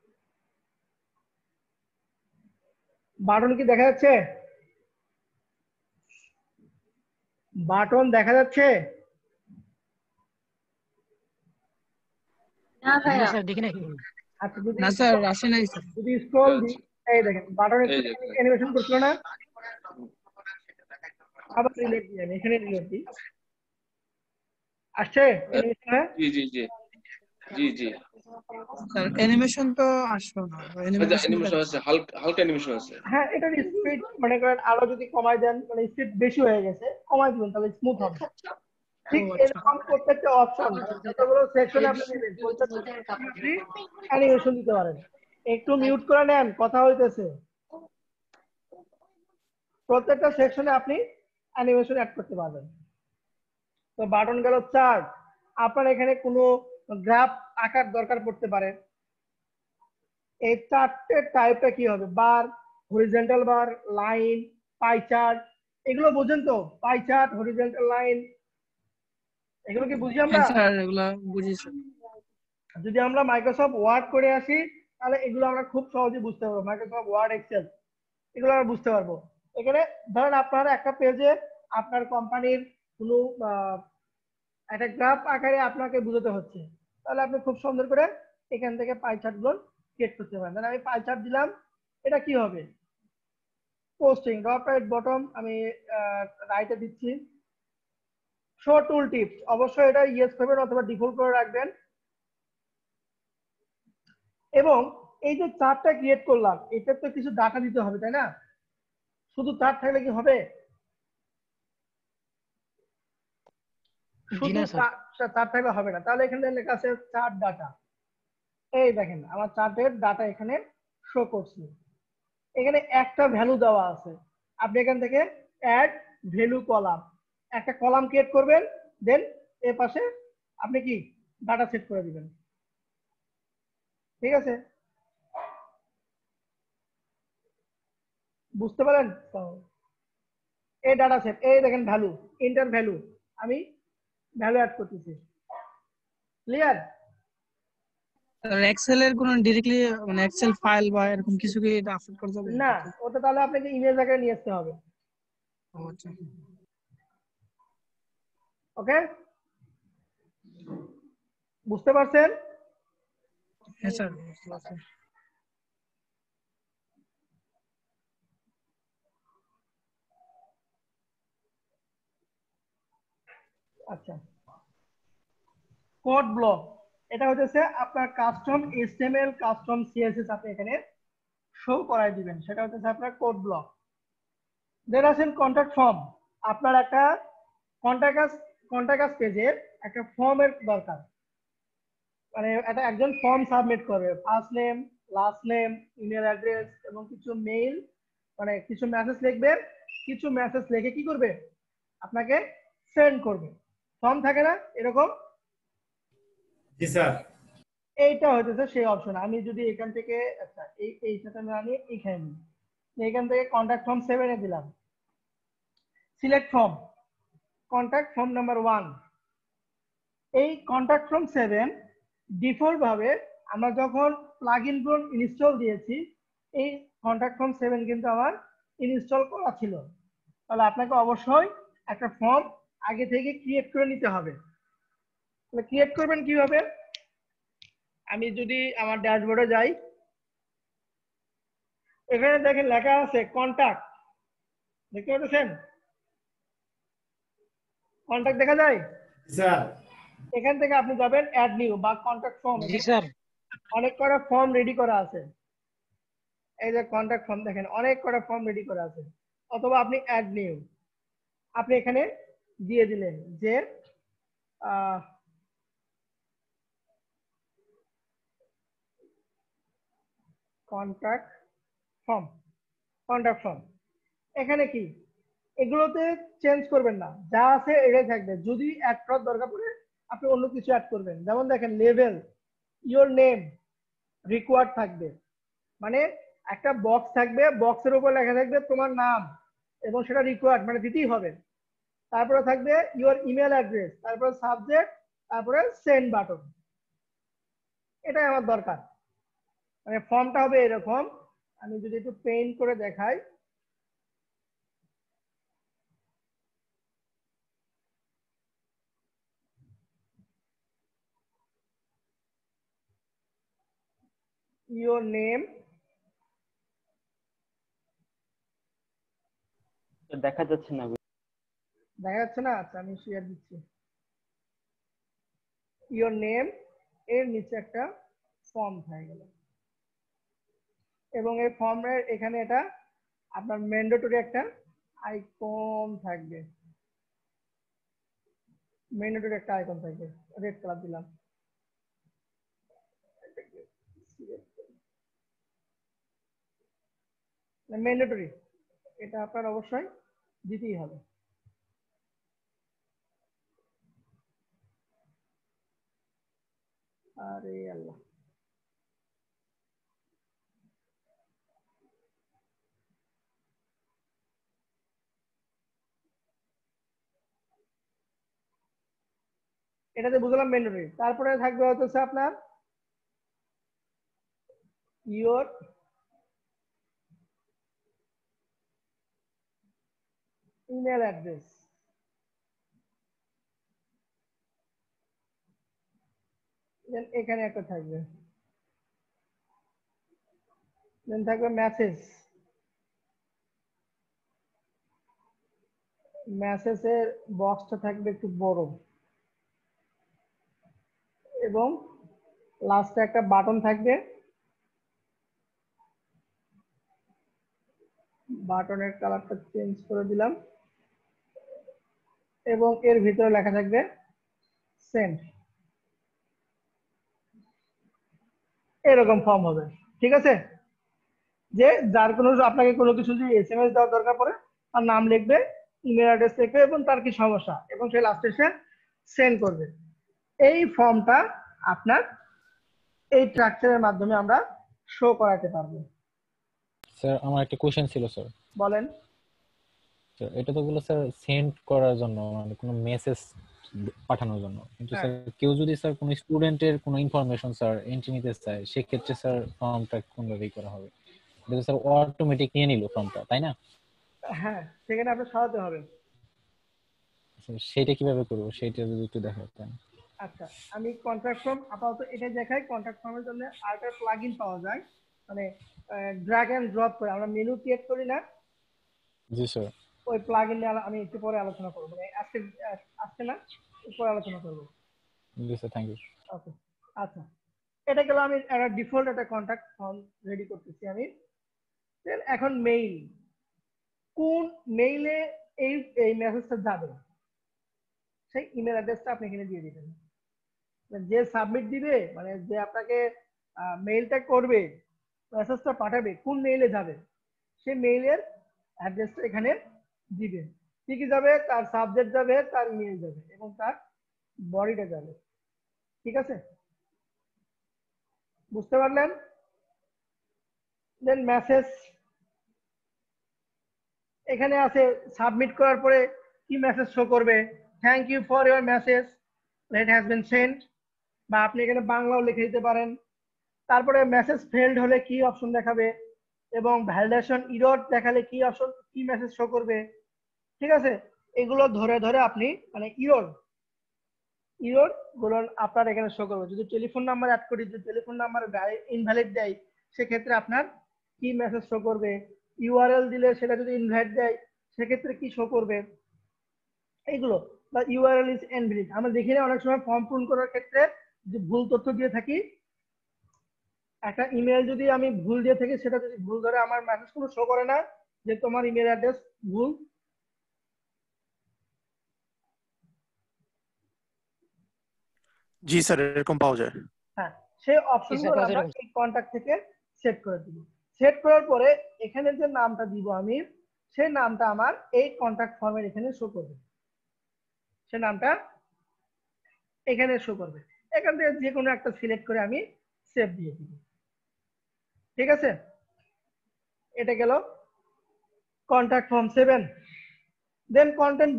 বাটন কি দেখা যাচ্ছে? বাটন দেখা যাচ্ছে? না ভাইয়া। স্যার দেখি না আচ্ছা যদি না স্যার আসে নাই স্যার। যদি স্ক্রল দিই, এই দেখেন বাটনের অ্যানিমেশন করছিল না? আবার রিলেট দিই, আমি এখানে রিলেট দিই, আসছে অ্যানিমেশন? জি জি জি জি জি স্যার অ্যানিমেশন তো আসলো না, অ্যানিমেশন আছে, হালকা হালকা অ্যানিমেশন আছে। হ্যাঁ, এটার স্পিড মনে করেন আরো যদি কমাই দেন, মানে স্পিড বেশি হয়ে গেছে, কমাই দিবেন তাহলে স্মুথ হবে। ঠিক এরকম প্রত্যেকটা অপশন, যতগুলো সেকশন আপনি নেবেন প্রত্যেকটা অ্যানিমেশন দিতে পারেন। একটু মিউট করে নেন, কথা হইতেছে। প্রত্যেকটা সেকশনে আপনি অ্যানিমেশন অ্যাড করতে পারবেন। তো বাটন গেল চার্ট, আপনার এখানে কোনো গ্রাফ আঁকার দরকার পড়তে পারে। এই চার্টের টাইপটা কি হবে? Bar, horizontal bar, line, pie chart, এগুলো বুঝেন তো? পাই চার্ট, হরিজন্টাল লাইন, এগুলো কি বুঝি আমরা? স্যার এগুলা বুঝি স্যার। যদি আমরা মাইক্রোসফট ওয়ার্ড করে আসি তাহলে এগুলো আমরা খুব সহজে বুঝতে পারবো। মাইক্রোসফট ওয়ার্ড, এক্সেল, এগুলো আমরা বুঝতে পারবো। এখানে ধরেন আপনার একটা পেজে আপনার কোম্পানির কোনো একটা গ্রাফ আকারে আপনাকে বুঝাতে হচ্ছে, তাহলে আপনি খুব সুন্দর করে এখান থেকে পাই চার্ট গুলো ক্রিয়েট করতে পারেন। আমি পাই চার্ট দিলাম, এটা কি হবে? পোস্টিং, টপ রাইট বটম, আমি রাইটে দিচ্ছি। শো টুল টিপস, অবশ্যই এটা ইয়েস করবেন অথবা ডিফল্ট করে রাখবেন। এবং এই যে চার্টটা ক্রিয়েট করলাম, এটা তো কিছু ডাটা দিতে হবে, তাই না? শুধু চার্ট থাকলে কি হবে? শুধু চার্ট থাকলে হবে না, তাহলে এখানে লেখা আছে চার্ট ডাটা। এই দেখেন আমার চার্টের ডাটা এখানে শো করছে। এখানে একটা ভ্যালু দেওয়া আছে, আপনি এখান থেকে অ্যাড ভ্যালু কলাম, একটা কলাম ক্রিয়েট করবেন, দেন এর পাশে আপনি কি ডাটা সেট করে দিবেন। ঠিক আছে, বুঝতে পারেন? এই ডাটা সেট, এই দেখেন ভ্যালু, ইন্টার ভ্যালু, আমি ভ্যালু অ্যাড করতেছি। ক্লিয়ার? এক্সেল এর কোন ডাইরেক্টলি মানে এক্সেল ফাইল বা এরকম কিছু কি আপলোড করতে হবে না, ওটা তাহলে আপনাকে ইমেজ আকারে নিয়ে আসতে হবে। আচ্ছা ওকে, বুঝতে পারছেন? হ্যাঁ স্যার বুঝতে পারছি। আচ্ছা, কোড ব্লক, এটা হচ্ছে আপনার কাস্টম HTML, কাস্টম CSS আপনি এখানে শো করাই দিবেন, সেটা হচ্ছে আপনার কোড ব্লক। দেন আছেন কন্টাক্ট ফর্ম, আপনার একটা কন্টাক্ট পেজের একটা ফর্মের দরকার, মানে এটা একজন ফর্ম সাবমিট করবে, first name, last name, email address এবং কিছু মেইল, মানে কিছু মেসেজ লিখবে, কিছু মেসেজ লিখে কি করবে? আপনাকে সেন্ড করবে। ফর্ম থাকে না এরকম? জি স্যার। এইটা হইতেছে সেই অপশন। আমি যদি এখান থেকে আচ্ছা এইটাতে না আমি এখানে নিই, এখান থেকে কন্টাক্ট ফর্ম 7 এ দিলাম, select form, contact form number 1। এই কন্টাক্ট ফর্ম 7 ডিফল্ট ভাবে আমরা যখন প্লাগইন গুলো ইনস্টল দিয়েছি, এই কন্টাক্ট ফর্ম 7 কিন্তু আমার ইনস্টল করা ছিল। তাহলে আপনাকে অবশ্যই একটা ফর্ম আগে থেকে ক্রিয়েট করে নিতে হবে। তাহলে ক্রিয়েট করবেন কিভাবে? আমি যদি আমার ড্যাশবোর্ডে যাই, এখানে দেখেন লেখা আছে কন্টাক্ট, দেখতে পাচ্ছেন? কন্টাক্ট দেখা যায় স্যার। এখান থেকে আপনি যাবেন অ্যাড নিউ বা কন্টাক্ট ফর্ম। জি স্যার। অনেক কটা ফর্ম রেডি করা আছে, এই যে কন্টাক্ট ফর্ম দেখেন অনেক কটা ফর্ম রেডি করা আছে। অথবা আপনি অ্যাড নিউ, আপনি এখানে দিয়ে দিলেন যে কন্টাক্ট ফর্ম, কন্টাক্ট ফর্ম। এখানে কি এগুলোতে চেঞ্জ করবেন না, যা আছে এটাই থাকবে। যদি অ্যাড করার দরকার পড়ে আপনি অন্য কিছু অ্যাড করবেন। যেমন দেখেন লেভেল, ইওর নেম রিকোয়ার্ড থাকবে, মানে একটা বক্স থাকবে, বক্সের উপর লেখা থাকবে তোমার নাম, এবং সেটা রিকোয়ার্ড মানে দিতেই হবে। তারপরে থাকবে ইওর ইমেল অ্যাড্রেস, তারপরে সাবজেক্ট, তারপরে সেন্ড বাটন। এটাই আমার দরকার। মানে ফর্মটা হবে এরকম। আমি যদি একটু পেইন্ট করে দেখাই, ইওর নেম, দেখা যাচ্ছে না। দেখা যাচ্ছে না? আচ্ছা আমি শেয়ার দিচ্ছি। ইওর নেম এর নিচে একটা ফর্ম হয়ে গেল, এবং এই ফর্মের এখানে এটা আপনার ম্যান্ডেটরি একটা আইকন থাকবে, ম্যান্ডেটরি একটা আইকন থাকবে, রেড কালার দিলাম। ম্যান্ডেটরি, এটা আপনার অবশ্যই দিতেই হবে। আরে আল্লাহ, এটাতে বুঝলাম ম্যান্ডেটরি। তারপরে থাকবে হচ্ছে আপনার ইওর ইমেল অ্যাড্রেস, দেন এখানে একটা থাকবে, দেন থাকবে মেসেজ, মেসেজের বক্সটা থাকবে একটু বড়, এবং লাস্টে একটা বাটন থাকবে, বাটনের কালারটা চেঞ্জ করে দিলাম, এবং এর ভিতরে লেখা থাকবে সেন্ড। এরকম ফর্ম হবে, ঠিক আছে? যে যার কোনো আপনাকে কোনো কিছু যদি এসএমএস দেওয়ার দরকার পড়ে, তার নাম লিখবে, ইমেল অ্যাড্রেস লিখবে এবং তার কি সমস্যা, এবং সে লাস্টে সে সেন্ড করবে। এই ফর্মটা আপনার এই স্ট্রাকচারের মাধ্যমে আমরা শো করাতে পারবো। স্যার আমার একটা কোশ্চেন ছিল স্যার। বলেন। স্যার এটা তো বললো স্যার সেন্ড করার জন্য, মানে কোনো মেসেজ পাঠানোর জন্য, কিন্তু স্যার কেউ যদি স্যার কোনো স্টুডেন্টের কোনো ইনফরমেশন স্যার এন্ট্রি নিতে চায়, সেক্ষেত্রে স্যার ফর্মটা কোনভাবে করা হবে? এটা স্যার অটোমেটিক নিয়ে নিল ফর্মটা, তাই না? হ্যাঁ, সেখানে আপনি সরাতে হবে। সেটা কিভাবে করবো সেটা যদি একটু দেখাতেন। আচ্ছা, আমি কন্ট্রাক্ট ফর্ম আপাতত এটা দেখাই। কন্ট্রাক্ট ফর্মের জন্য আরেকটা প্লাগইন পাওয়া যায়, মানে ড্র্যাগ এন্ড ড্রপ করে আমরা মেনু ক্রিয়েট করি না? জি স্যার। ওই প্লাগইন নিয়ে আমি একটু পরে আলোচনা করব, মানে আজকে না, পরে আলোচনা করব। জি স্যার, থ্যাংক ইউ। ওকে, আচ্ছা, এটা গেল। আমি একটা ডিফল্ট একটা কন্ট্যাক্ট ফর্ম রেডি করতেছি আমি। এখন মেইল, কোন মেইলে এই এই মেসেজটা যাবে সেই ইমেল অ্যাড্রেসটা আপনি এখানে দিয়ে দিবেন। যে সাবমিট দিবে, মানে যে আপনাকে মেইলটা করবে, মেসেজটা পাঠাবে, কোন মেইলে যাবে সেই মেইলের অ্যাড্রেসটা এখানে দিবেন। কি কি যাবে? তার সাবজেক্ট যাবে, তার ইমেল যাবে, এবং তার বডিটা যাবে। ঠিক আছে, বুঝতে পারলেন? দেন মেসেজ এখানে আছে, সাবমিট করার পরে কি মেসেজ শো করবে, thank you for your message it has been sent, বা আপনি এখানে বাংলাও লিখে দিতে পারেন। তারপরে মেসেজ ফেলড হলে কি অপশন দেখাবে এবং ভ্যালিডেশন ইরর দেখালে কি অপশন, কি মেসেজ শো করবে। ঠিক আছে, এগুলো ধরে ধরে আপনি মানে ইরর গুলো আপনার এখানে শো করবে। যদি টেলিফোন নাম্বার অ্যাড করি, যদি টেলিফোন নাম্বার ইনভ্যালিড দেয় সেক্ষেত্রে আপনার কি মেসেজ শো করবে, ইউআরএল দিলে সেটা যদি ইনভ্যালিড দেয় সেক্ষেত্রে কি শো করবে, এইগুলো। বা ইউআরএল ইজ ইনভ্যালিড, আমরা দেখি না অনেক সময় ফর্ম পূরণ করার ক্ষেত্রে যে ভুল তথ্য দিয়ে থাকি, একটা ইমেল যদি আমি ভুল দিয়ে থাকি সেটা যদি ভুল ধরে আমার মেসেজ কোনো শো করে না যে তোমার ইমেল অ্যাড্রেস ভুল। জি স্যার, এরকম পাওয়া যায়। হ্যাঁ, সেই অপশনগুলো আমরা এই কন্টাক্ট থেকে সেট করে দিব। সেট করার পরে এখানে যে নামটা দিব আমি, সেই নামটা আমার এই কন্টাক্ট ফর্মের এখানে শো করবে, সে নামটা এখানে শো করবে। এখান থেকে যে কোনো একটা সিলেক্ট করে আমি সেভ দিয়ে দিব। ঠিক আছে, এটা গেল contact form 7। Then content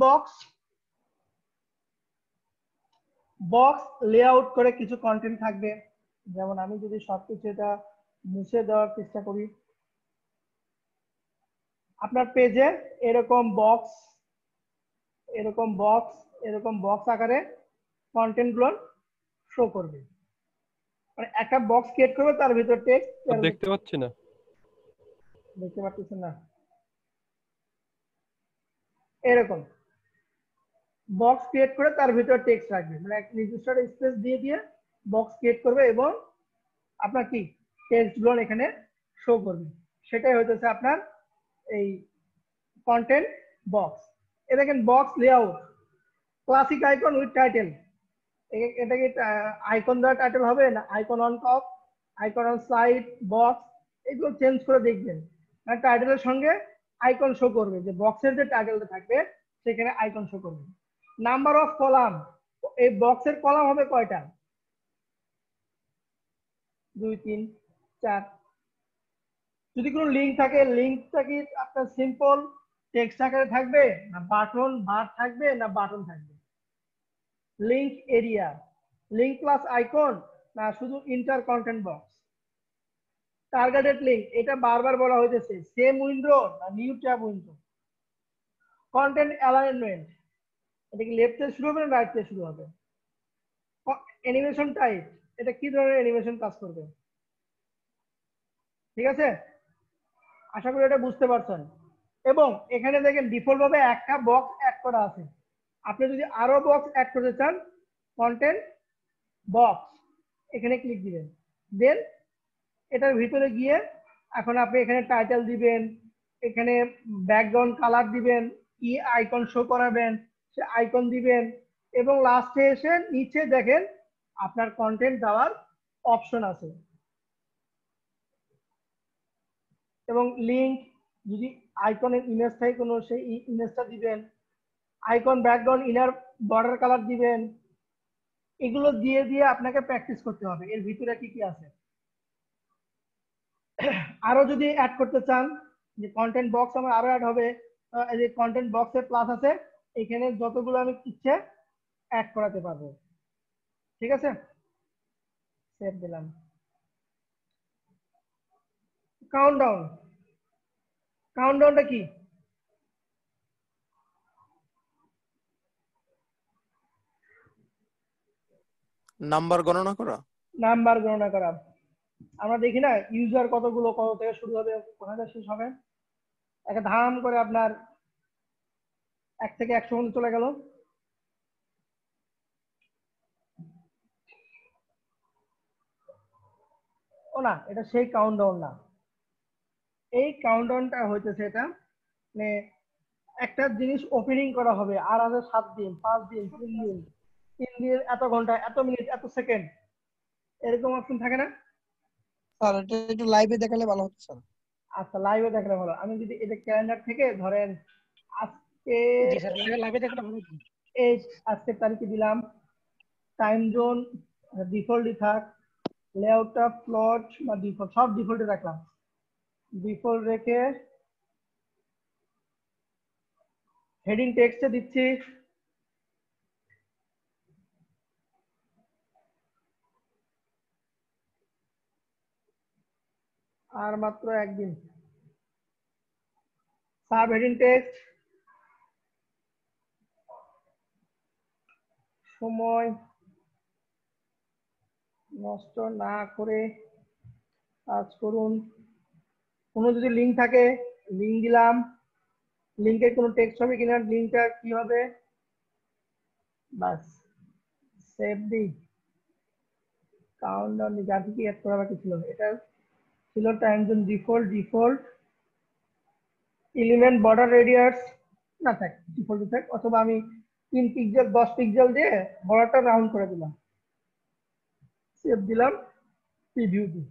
box layout করে কিছু কন্টেন্ট থাকবে। যেমন আমি যদি সবকিছু এটা মুছে দেওয়ার চেষ্টা করি, আপনার পেজে এরকম বক্স আকারে কন্টেন্ট গুলো শো করবে। মানে একটা বক্স ক্রিয়েট করবে, তার ভিতর টেক্সট দেখতে পাচ্ছি না, দেখতে পাচ্ছেন না, এরকম বক্স ক্রিয়েট করে তার ভিতর টেক্সট রাখবে, মানে এক নির্দিষ্ট স্পেস দিয়ে দিয়ে বক্স ক্রিয়েট করবে এবং আপনার কি টেক্সট গুলো এখানে শো করবে। সেটাই হইতেছে আপনার এই কন্টেন্ট বক্স। এ দেখেন box layout, classic icon with title. এটা কি আইকন দ্বারা টাইটেল হবে না icon on top, icon on side, box, এগুলো চেঞ্জ করে দেখবেন। মানে টাইটেলের সঙ্গে আইকন শো করবে, যে বক্সের যে টাইটেলটা থাকবে সেখানে আইকন শো করবে। নাম্বার অফ কলাম, এই বক্সের কলাম হবে কয়টা, 2 3 4। যদি কোনো লিঙ্ক থাকে, লিঙ্কটা কি আপনার সিম্পল টেক্সট আকারে থাকবে না বাটন বার থাকবে না বাটন থাকবে, link area, link plus icon, না শুধু enter content box. Targeted link, এটা বারবার বলা হয়েছে, সেম উইন্ডো না new tab window. Content alignment, এটা কি লেফট থেকে শুরু হবে না রাইট থেকে শুরু হবে। অ্যানিমেশন টাইপ, এটা কি ধরনের অ্যানিমেশন কাজ করবে। ঠিক আছে, আশা করি এটা বুঝতে পারছেন। এবং এখানে দেখেন ডিফল্ট ভাবে একটা বক্স অ্যাড করা আছে, আপনি যদি আরো বক্স অ্যাড করতে চান কন্টেন্ট বক্স এখানে ক্লিক দিবেন। দেন এটার ভিতরে গিয়ে এখন আপনি এখানে টাইটেল দিবেন, এখানে ব্যাকগ্রাউন্ড কালার দিবেন, কি আইকন শো করাবেন সে আইকন দিবেন, এবং লাস্টে এসে নিচে দেখেন আপনার কন্টেন্ট দেওয়ার অপশন আছে। এবং লিঙ্ক, যদি আইকনের ইমেজ থাকে কোনো সেই ইমেজটা দিবেন, icon background inner border colour দিবেন। এগুলো দিয়ে দিয়ে আপনাকে প্র্যাকটিস করতে হবে এর ভিতরে কি কি আছে। আরো যদি অ্যাড করতে চান, যে কন্টেন্ট বক্স আমার আরো অ্যাড হবে, এই যে কন্টেন্ট বক্সের প্লাস আছে, এখানে যতগুলো আমি ইচ্ছে অ্যাড করাতে পারবো। ঠিক আছে, সেভ দিলাম। কাউন্টডাউনটা কি, নাম্বার গণনা করা। আমরা দেখি না ইউজার কতগুলো, কত থেকে শুরু হবে কোথা থেকে শেষ হবে, একটা ধাম করে আপনার 1 থেকে 100 পর্যন্ত চলে গেল। ও না, এটা সেই কাউন্টডাউন না, এই কাউন্টডাউনটা হইতেছে এটা মানে একটা জিনিস ওপেনিং করা হবে আর আছে 7 দিন, 5 দিন, 3 দিন, এত ঘন্টা, এত মিনিট, এত সেকেন্ড, এরকম অপশন থাকে না স্যার? এটা একটু লাইভে দেখালে ভালো হতো স্যার। আচ্ছা, লাইভে দেখলে ভালো। আমি যদি এটা ক্যালেন্ডার থেকে ধরেন আজকে, জি স্যার, লাইভে দেখলে ভালো হতো। এই আজকের তারিখে দিলাম টাইম জোন ডিফল্টই থাক, লেআউটটা প্লট বা ডিফল্ট সব ডিফল্টে রাখলাম। ডিফল্ট রেখে হেডিং টেক্সটে দিচ্ছি আর মাত্র একদিন। সাব হেডিং টেক্সট সময় নষ্ট না করে কাজ করুন। কোনো যদি লিঙ্ক থাকে লিঙ্ক দিলাম, লিঙ্কে কোনো টেক্সট হবে কিনা, লিঙ্কটা কি হবে, বাস সেভ দি কাউন্টডাউন যা কিছু অ্যাড করা বাকি ছিল। এটা ছিল time zone default element border radius না থাক, ডিফল্ট থাক, অথবা আমি 3 পিক্সেল 10 পিক্সেল দিয়ে বর্ডারটা রাউন্ড করে দিলাম, সেভ দিলাম, প্রিভিউ দিই।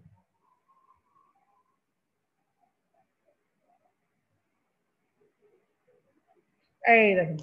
এই দেখেন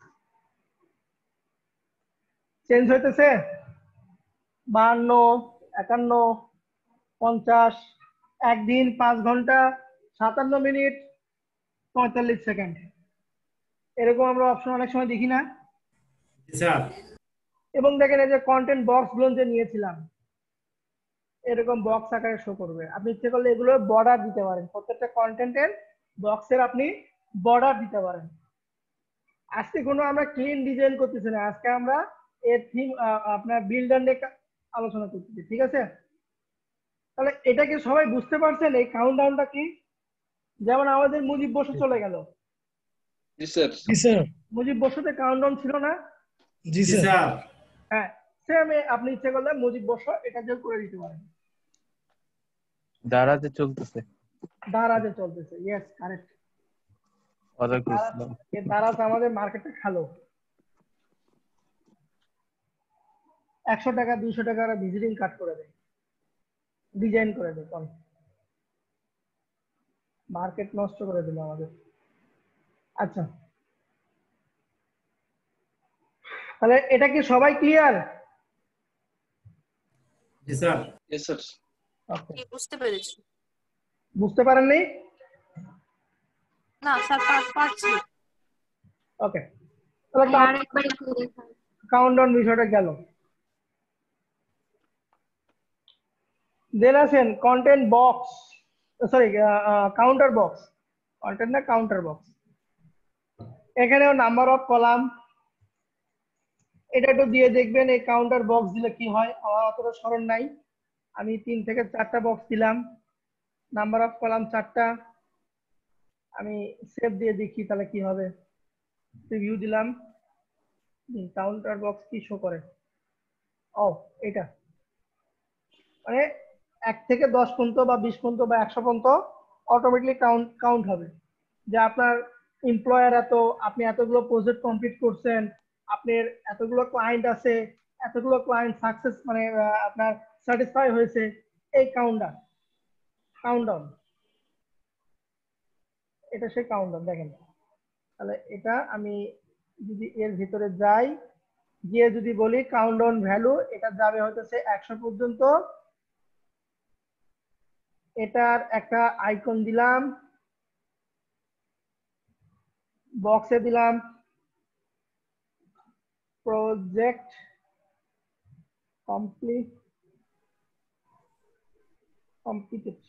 চেঞ্জ হইতেছে 52, 51, 50, একদিন 5 ঘন্টা 57 মিনিট 45 সেকেন্ড। এরকম আমরা অপশন অনেক সময় দেখি না? স্যার এবং দেখেন এই যে কন্টেন্ট বক্স গুলো যে নিয়েছিলাম এরকম বক্স আকারে শো করবে। আপনি ইচ্ছে করলে এগুলো বর্ডার দিতে পারেন, প্রত্যেকটা কন্টেন্টের বক্সের আপনি বর্ডার দিতে পারেন। আজকে কোনো আমরা ক্লিন ডিজাইন করতেছি না, আজকে আমরা এর থিম আপনার বিল্ডার নিয়ে আলোচনা করতেছি, ঠিক আছে? তাহলে এটা কি সবাই বুঝতে পারছেন এই কাউন্টডাউনটা কি? যেমন আমাদের মুজিব বসু চলে গেল, জি স্যার। জি স্যার। মুজিব বসুতে কাউন্টডাউন ছিল না? জি স্যার। হ্যাঁ, সেম আপনি ইচ্ছে করলে মুজিব বসু এটা দিয়ে করে দিতে পারেন। দারাজে চলতেছে। দারাজে চলতেছে, ইয়েস কারেক্ট। ওয়ালাইকুম আসসালাম। এই দারাজ আমাদের মার্কেটে খালো। 100 টাকা 200 টাকা ভিজিটিং কার্ড করে দেয়, ডিজাইন করে দেয়, কম মার্কেট নষ্ট করে দিল আমাদের। আচ্ছা, তাহলে এটা কি সবাই ক্লিয়ার? জি স্যার। Yes sir. কি বুঝতে পেরেছি? বুঝতে পারেননি? না স্যার পারছি। ওকে, তাহলে কাউন্টডাউন বিষয়টা গেল। দেন আসেন content box, sorry counter box, content না কাউন্টার বক্স। এখানেও নাম্বার অফ কলাম, এটা একটু দিয়ে দেখবেন এই কাউন্টার বক্স দিলে কি হয়। আমার অতটা স্মরণ নাই, আমি 3 থেকে 4টা বক্স দিলাম, নাম্বার অফ কলাম 4টা। আমি সেভ দিয়ে দেখি তাহলে কি হবে। রিভিউ দিলাম, কাউন্টার বক্স কি শো করে, ও এটা মানে 1 থেকে 10 পর্যন্ত বা 20 পর্যন্ত বা 100 পর্যন্ত অটোমেটিকলি কাউন্ট হবে যে আপনার এমপ্লয়ার এত, আপনি এতগুলো প্রজেক্ট কমপ্লিট করছেন, আপনার এতগুলো ক্লায়েন্ট আছে, এতগুলো ক্লায়েন্ট সাকসেস মানে আপনার স্যাটিসফাই হয়েছে, এই কাউন্টডাউন এটা সেই কাউন্টডাউন। দেখেন তাহলে এটা আমি যদি এর ভিতরে যাই, গিয়ে যদি বলি কাউন্টডাউন ভ্যালু, এটা যাবে হতেছে 100 পর্যন্ত। এটার একটা আইকন দিলাম, বক্সে দিলাম প্রজেক্ট কমপ্লিটেড,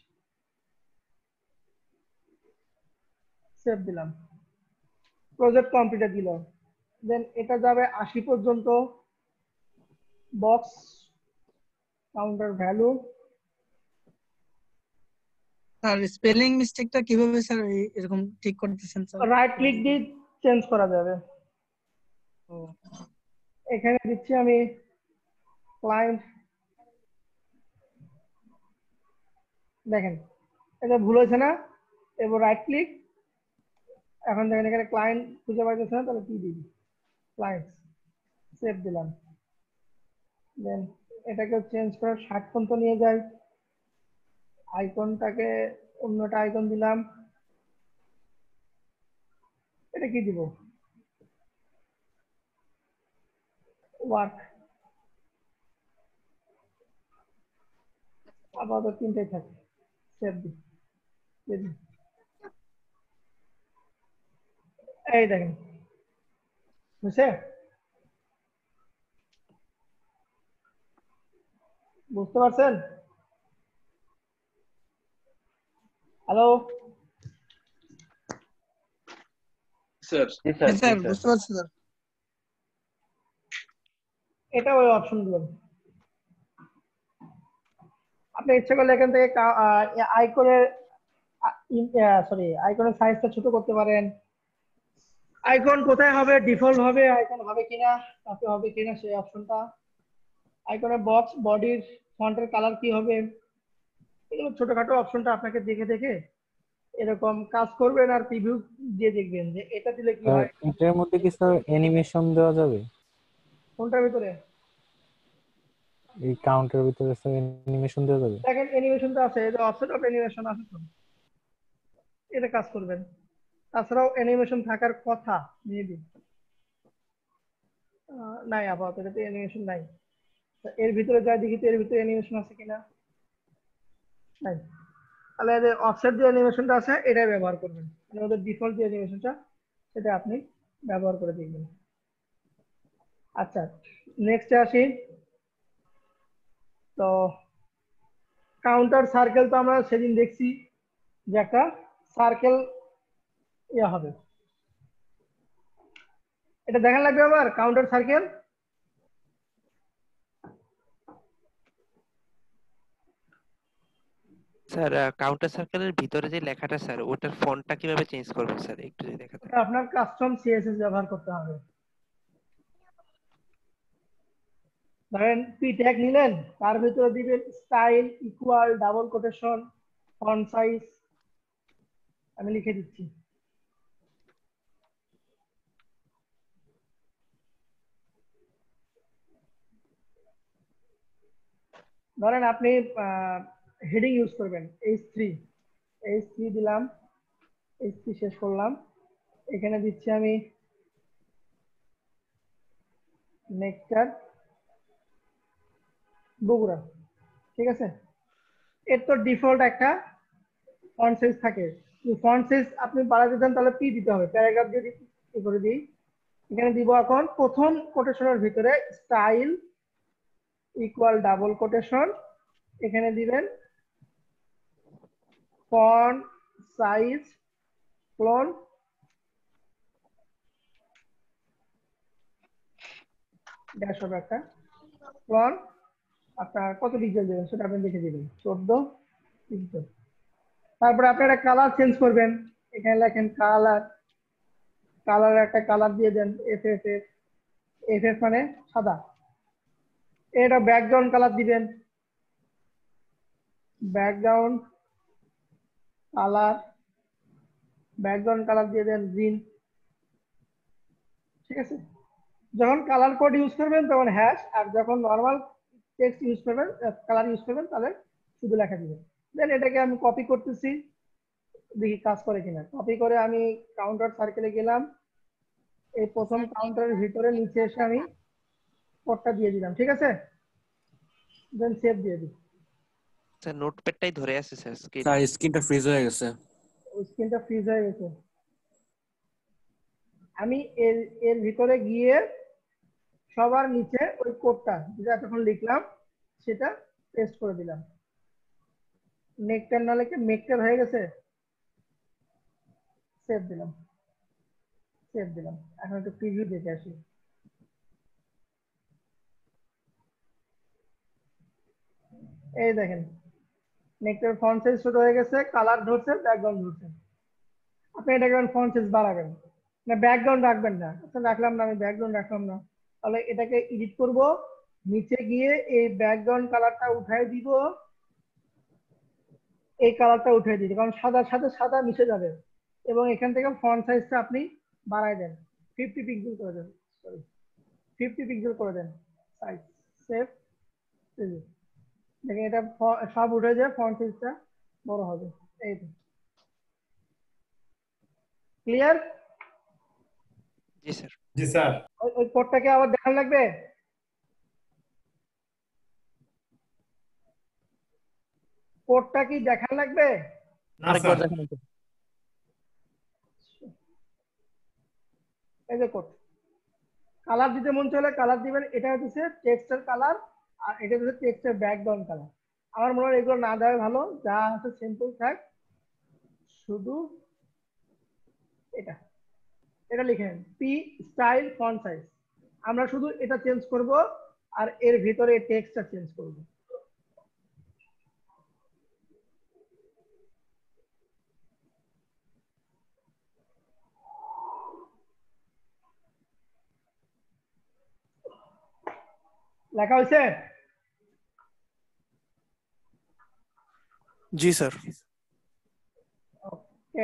সেভ দিলাম, প্রজেক্ট কমপ্লিটেড দিল। দেন এটা যাবে 80 পর্যন্ত, box counter value. Sir spelling মিস্টেকটা কিভাবে স্যার এরকম ঠিক করতেছেন স্যার? রাইট ক্লিক দিয়ে চেঞ্জ করা যাবে। এখানে দিচ্ছি আমি ক্লায়েন্ট, দেখেন এটা ভুল হয়েছে না? এবার রাইট ক্লিক, এখন দেখেন এখানে ক্লায়েন্ট খুঁজে পাইতেছে না, তাহলে কি দিবি, ক্লায়েন্ট, সেভ দিলাম। দেন এটাকে চেঞ্জ করে 60 পর্যন্ত নিয়ে যাই, আইকনটাকে অন্যটা আইকন দিলাম, এটা কি দিব, ওয়ার্ক, আপাতত তিনটাই থাকে। সেভ দিই। এই দেখেন বুঝছে, বুঝতে পারছেন? হ্যালো স্যার স্যার বুঝতে পারছি স্যার। এটা ওই অপশন গুলো আপনি ইচ্ছে করলে এখান থেকে আইকনের আইকনের সাইজটা ছোট করতে পারেন। আইকন কোথায় হবে, ডিফল্ট হবে, আইকন হবে কিনা, তাতে হবে কিনা সেই অপশনটা, আইকনের বক্স, বডির ফন্টের কালার কি হবে, এগুলো ছোটখাটো অপশনটা আপনাকে দেখে দেখে এরকম কাজ করবেন আর প্রিভিউ দিয়ে দেখবেন যে এটা দিলে কি হয়। এটার মধ্যে কি স্যার অ্যানিমেশন দেওয়া যাবে? কোনটার ভিতরে? এই কাউন্টের ভিতরে স্যার অ্যানিমেশন দেওয়া যাবে? দেখেন অ্যানিমেশন তো আছে, এটা অফসেট অফ অ্যানিমেশন আছে তো, এটা কাজ করবেন। তাছাড়াও অ্যানিমেশন থাকার কথা মেবি নাই, আপাতত এটাতে অ্যানিমেশন নাই। এর ভিতরে যাই দেখি তো এর ভিতরে অ্যানিমেশন আছে কিনা, নাই। তাহলে যে অফসেট যে অ্যানিমেশনটা আছে এটাই ব্যবহার করবেন, মানে ওদের ডিফল্ট যে অ্যানিমেশনটা সেটা আপনি ব্যবহার করে দেখবেন। আচ্ছা নেক্সটে আসি। তো কাউন্টার সার্কেল তো আমরা সেদিন দেখছি যে একটা সার্কেল ইয়া হবে, এটা দেখা লাগবে আবার কাউন্টার সার্কেল। স্যার কাউন্টার সার্কেলের ভিতরে যে লেখাটা স্যার ওটার ফন্টটা কিভাবে চেঞ্জ করব স্যার একটু যদি দেখাতে। ওটা আপনার কাস্টম সিএসএস ব্যবহার করতে হবে। ধরেন পি ট্যাগ নিলেন, তার ভিতরে দিবেন style equal double quotation font size, আমি লিখে দিচ্ছি। ধরেন আপনি হেডিং ইউজ করবেন H3 দিলাম, H3 শেষ করলাম, এখানে দিচ্ছি আমি নেক্টার বগুড়া, ঠিক আছে। এর তো ডিফল্ট একটা ফন্ট সাইজ থাকে, ফন্ট সাইজ আপনি বাড়াতে চান তাহলে পি দিতে হবে, প্যারাগ্রাফ যদি কি করে দিই, এখানে দিব এখন প্রথম কোটেশনের ভিতরে স্টাইল ইকুয়াল ডাবল কোটেশন, এখানে দিবেন ফন্ট সাইজ ক্লোন ড্যাশ হবে একটা ক্লোন, আপনার কত পিক্সেল দেবেন সেটা আপনি দেখে দিবেন 14 পিক্সেল। তারপরে আপনারা কালার চেঞ্জ করবেন, এখানে লেখেন কালার একটা কালার দিয়ে দেন এফএফ মানে সাদা, এটা ব্যাকগ্রাউন্ড কালার দিবেন, ব্যাকগ্রাউন্ড কালার দিয়ে দেন গ্রিন, ঠিক আছে। যখন কালার কোড ইউজ করবেন তখন হ্যাশ, আর যখন নর্মাল টেক্সট ইউজ করবেন কালার ইউজ করবেন তাহলে শুধু লেখা দিবেন। দেন এটাকে আমি কপি করতেছি, দেখি কাজ করে কিনা। কপি করে আমি কাউন্টার সার্কেলে গেলাম, এই প্রথম কাউন্টারের ভিতরে নিচে এসে আমি কোডটা দিয়ে দিলাম, ঠিক আছে। দেন সেভ দিয়ে দিই। স্যার নোটপ্যাডটাই ধরে আছে স্যার, স্ক্রিনটা ফ্রিজ হয়ে গেছে। স্ক্রিনটা ফ্রিজ হয়ে গেছে। আমি এর ভিতরে গিয়ে সবার নিচে ওই কোডটা যেটা এতক্ষণ লিখলাম সেটা পেস্ট করে দিলাম। নেকটার না লিখে মেকটার হয়ে গেছে, সেভ দিলাম। এখন একটু প্রিভিউ দেখে আসি। এই দেখেন নেকটার ফন্ট সাইজ ছোট হয়ে গেছে, কালার ধরছে, ব্যাকগ্রাউন্ড ধরছে। আপনি এটাকে ফন্ট সাইজ বাড়াবেন না, ব্যাকগ্রাউন্ড রাখবেন না, আচ্ছা রাখলাম না, আমি ব্যাকগ্রাউন্ড রাখলাম না, তাহলে এটাকে এডিট করব, নিচে গিয়ে এই ব্যাকগ্রাউন্ড কালারটা উঠাই দিব, এই কালারটা উঠিয়ে দিই, কারণ সাদার সাথে সাদা মিশে যাবে। এবং এখান থেকে ফন্ট সাইজটা আপনি বাড়াই দেন, 50 পিক্সেল করে দেন, 50 পিক্সেল করে দেন সাইজ। সেভ, দেখেন এটা সব উঠে যায়, ফন্ট সাইজটা বড় হবে। এই তো ক্লিয়ার? জি স্যার। জি স্যার। ওই কোডটাকে আবার দেখান লাগবে? কোডটা কি দেখা লাগবে? আরেকবার দেখেন একটু। এই যে কোড, কালার দিতে মন চলে কালার দিবেন, এটা হচ্ছে টেক্সটের কালার আর এটা হচ্ছে টেক্সটের ব্যাকগ্রাউন্ড কালার। আমার মনে হয় এগুলো না দেওয়াই ভালো, যা আছে সিম্পল থাক, শুধু এটা এটা লিখে নেন পি স্টাইল ফন্ট সাইজ। আমরা শুধু এটা চেঞ্জ করব আর এর ভিতরে টেক্সটটা চেঞ্জ করব। লেখা হয়েছে? জি স্যার। ওকে,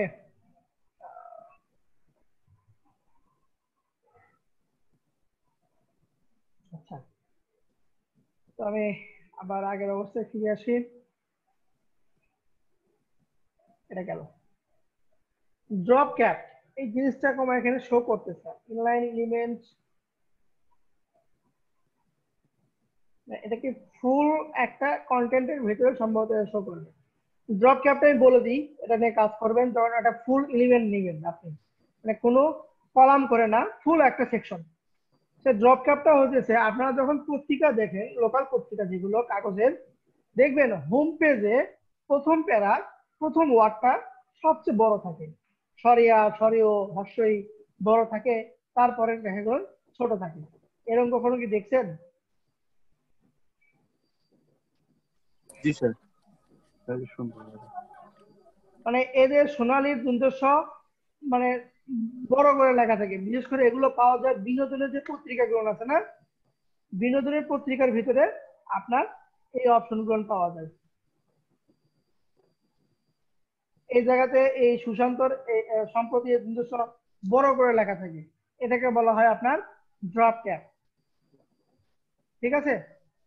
আচ্ছা, তো আমি আবার আগের অবস্থায় ফিরে আসি। এটা গেল ড্রপ ক্যাপ, এই জিনিসটা আমার এখানে শো করতেছে ইনলাইন এলিমেন্ট। এটা কি ফুল একটা কন্টেন্টের ভিতরে সম্ভবত শো করবে। ড্রপ ক্যাপটা আমি বলে দিই, এটা নিয়ে কাজ করবেন যখন একটা ফুল এলিমেন্ট নেবেন আপনি, মানে কোনো কলাম করে না, ফুল একটা সেকশন। সে ড্রপ ক্যাপটা হচ্ছে আপনারা যখন পত্রিকা দেখেন, লোকাল পত্রিকা যেগুলো কাগজের, দেখবেন হোম পেজে প্রথম প্যারা প্রথম ওয়ার্ডটা সবচেয়ে বড় থাকে, সরিয়া সরিও হর্ষই বড় থাকে, তারপরে দেখা গেল ছোট থাকে। এরকম কখনো কি দেখছেন? জি স্যার। মানে এদের সোনালীর দুর্দশ মানে বড় করে লেখা থাকে। বিশেষ করে এগুলো পাওয়া যায় বিনোদনের যে পত্রিকাগুলো আছে না, বিনোদনের পত্রিকার ভিতরে আপনার এই অপশনগুলো পাওয়া যায়। এই জায়গাতে এই সুশান্তর সম্প্রতি বড় করে লেখা থাকে, এটাকে বলা হয় আপনার ড্রপ ক্যাপ। ঠিক আছে,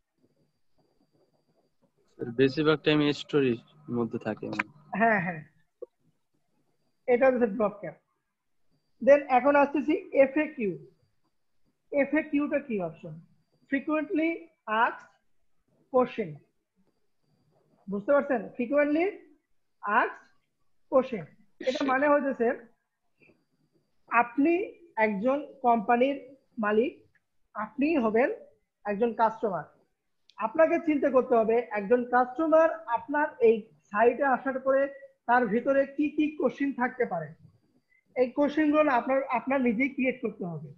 বেশিরভাগ টাইম স্টোরির মধ্যে থাকে। হ্যাঁ হ্যাঁ, এটা হচ্ছে ড্রপ ক্যাপ। দেন এখন আসতেছি এফএকিউ। এফএকিউটা কি অপশন? Frequently asked question. বুঝতে পারছেন? ফ্রিকুয়েন্টলি আস্কড কোশ্চেন, এটা মানে হচ্ছে আপনি একজন কোম্পানির মালিক, আপনি হবেন একজন কাস্টমার। আপনাকে চিন্তা করতে হবে একজন কাস্টমার আপনার এই সাইটে আসার পরে তার ভিতরে কি কি কোশ্চেন থাকতে পারে, এই কোশ্চেন গুলো আপনার আপনার নিজেই ক্রিয়েট করতে হবে।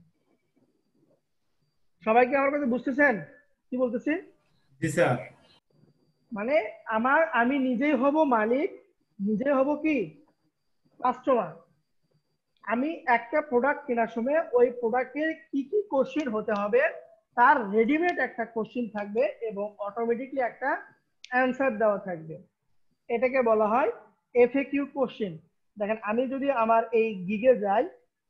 সবাইকে আমার কাছে বুঝতেছেন কি বলতেছি? জি স্যার। মানে আমি নিজেই হব মালিক, নিজে হব কি কাস্টমার। আমি একটা প্রোডাক্ট কেনার সময় ওই প্রোডাক্টের কি কি কোশ্চেন হতে হবে তার রেডিমেড একটা কোশ্চেন থাকবে এবং অটোমেটিকলি একটা অ্যান্সার দেওয়া থাকবে। এটাকে বলা হয় এফএকিউ কোশ্চেন। দেখেন আমি যদি আমার এই গিগে যাই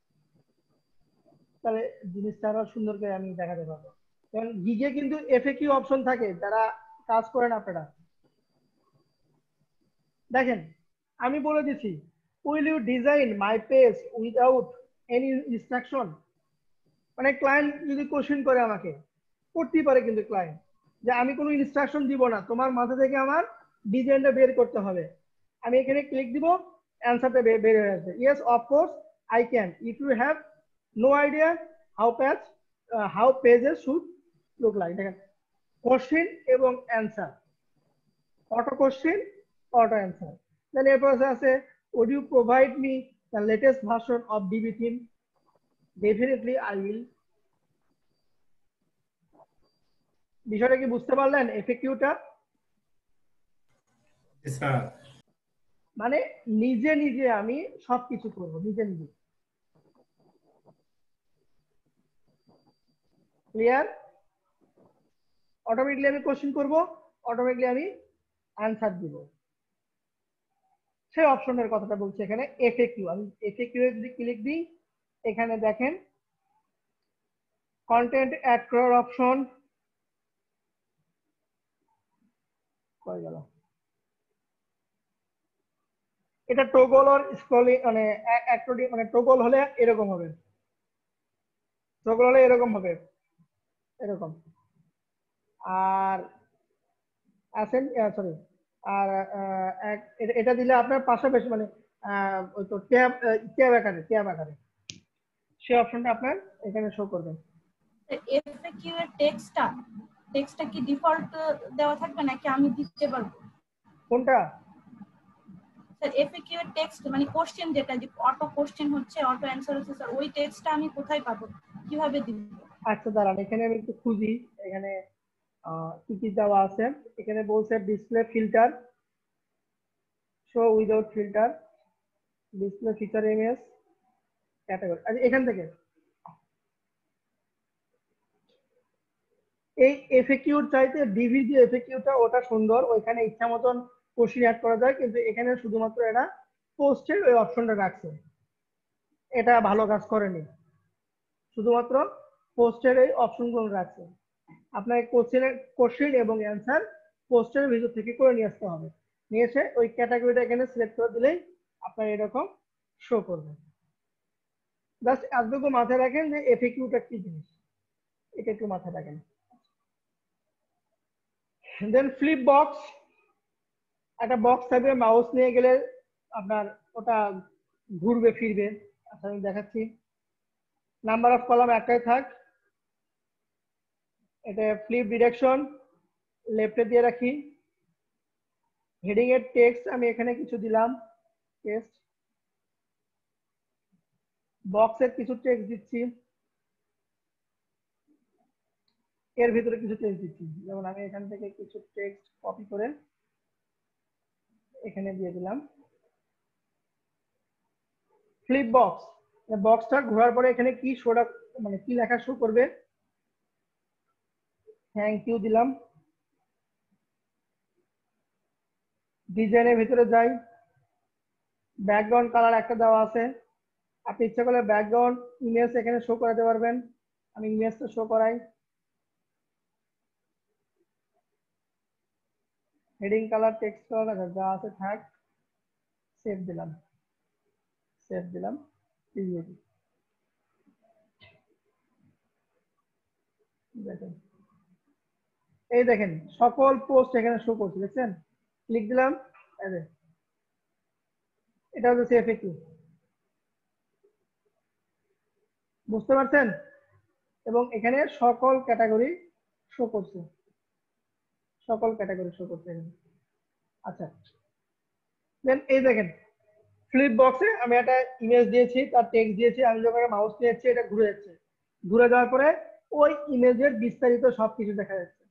তাহলে জিনিসটা আরো সুন্দর করে আমি দেখাতে পারবো। কারণ গিগে কিন্তু এফএকিউ অপশন থাকে, যারা কাজ করেন আপনারা দেখেন। আমি বলে দিচ্ছি, will you design my page without any instruction. মানে ক্লায়েন্ট যদি কোশ্চেন করে আমাকে, করতেই পারে কিন্তু ক্লায়েন্ট, যে আমি কোনো ইনস্ট্রাকশন দিব না, তোমার মাথা থেকে আমার ডিজাইনটা বের করতে হবে। আমি এখানে ক্লিক দিব, অ্যান্সারটা বের হয়ে আসবে। Yes of course I can if you have no idea how pages should look like. দেখেন কোশ্চেন এবং answer, auto question auto answer. Then এরপর আছে would you provide me the latest version of DB theme? Definitely I will. বিষয়টা কি বুঝতে পারলেন? এফএকিউটা sir মানে নিজে নিজে আমি সবকিছু করব, নিজে নিজে। ক্লিয়ার? অটোমেটিকলি আমি কোশ্চেন করব, অটোমেটিকলি আমি অ্যান্সার দিব। সেই অপশনের কথাটা বলছি এখানে এফএকিউ। আমি এফএকিউ এ যদি ক্লিক দিই, এখানে দেখেন কন্টেন্ট অ্যাড করার অপশন কই গেল। এটা টগল আর স্ক্রলিং মানে মানে টগল হলে এরকম হবে, টগল হলে এরকম হবে, এরকম। আর সরি আর এটা দিলে আপনার পাশাপাশি মানে ওই তো ট্যাব আকারে সেই অপশনটা আপনার এখানে শো করবে। এফএকিউ এর টেক্সটটা কি ডিফল্ট দেওয়া থাকবে নাকি আমি দিতে পারবো? কোনটা স্যার এফএকিউ এর টেক্সট মানে কোশ্চেন যেটা যে অটো কোশ্চেন হচ্ছে অটো অ্যানসার হচ্ছে স্যার ওই টেক্সটটা আমি কোথায় পাবো কিভাবে দিব? আচ্ছা দাঁড়ান এখানে আমি একটু খুঁজি এখানে কি কি দেওয়া আছে। এখানে বলছে display filter, show without filter, display feature image category. আচ্ছা এখান থেকে এই এফএকিউর চাইতে ডিভিডি এফএকিউটা ওটা সুন্দর, ওইখানে ইচ্ছা মতন কোশ্চেন অ্যাড করা যায়, কিন্তু এখানে শুধুমাত্র এটা পোস্টের ওই অপশনটা রাখছে, এটা ভালো কাজ করেনি, শুধুমাত্র পোস্টের এই অপশনগুলো রাখছে। আপনাকে কোশ্চেন এবং অ্যান্সার পোস্টের ভিতর থেকে করে নিয়ে আসতে হবে, নিয়ে এসে ওই ক্যাটাগরিটা এখানে সিলেক্ট করে দিলেই আপনার এরকম শো করবে। জাস্ট এতটুকু মাথায় রাখেন যে এফএকিউটা কি জিনিস, এটা একটু মাথায় রাখেন। দেন ফ্লিপ বক্স, একটা বক্স থাকবে, মাউস নিয়ে গেলে আপনার ওটা ঘুরবে ফিরবে। আচ্ছা আমি দেখাচ্ছি। নাম্বার অফ কলাম একটাই থাক, এটা ফ্লিপ ডিরেকশন লেফটে দিয়ে রাখি। হেডিং এর টেক্সট আমি এখানে কিছু দিলাম টেক্সট, বক্সের কিছু টেক্সট দিচ্ছি, এর ভিতরে কিছু টেক্সট দিচ্ছি। যেমন আমি এখান থেকে কিছু টেক্সট কপি করে এখানে দিয়ে দিলাম। ফ্লিপ বক্স, বক্সটা ঘোরার পরে এখানে কি শোটা মানে কি লেখা শো করবে, থ্যাংক ইউ দিলাম। ডিজাইনের ভিতরে যাই, ব্যাকগ্রাউন্ড কালার একটা দেওয়া আছে, আপনি ইচ্ছা করলে ব্যাকগ্রাউন্ড ইমেজ এখানে শো করাতে পারবেন, আমি ইমেজটা শো করাই। হেডিং কালার টেক্সট কালার যা আছে থাক, সেভ দিলাম, দেখেন এই দেখেন সকল পোস্ট এখানে শো করছে, দেখছেন? ক্লিক দিলাম, এটা হচ্ছে এফএকিউ, বুঝতে পারছেন? এবং এখানে সকল ক্যাটাগরি শো করছে, আচ্ছা দেন এই দেখেন ফ্লিপ বক্সে আমি একটা ইমেজ দিয়েছি, তার টেক্সট দিয়েছি, আমি যখন মাউস নিয়েছি এটা ঘুরে যাচ্ছে, ঘুরে যাওয়ার পরে ওই ইমেজের বিস্তারিত সবকিছু দেখা যাচ্ছে।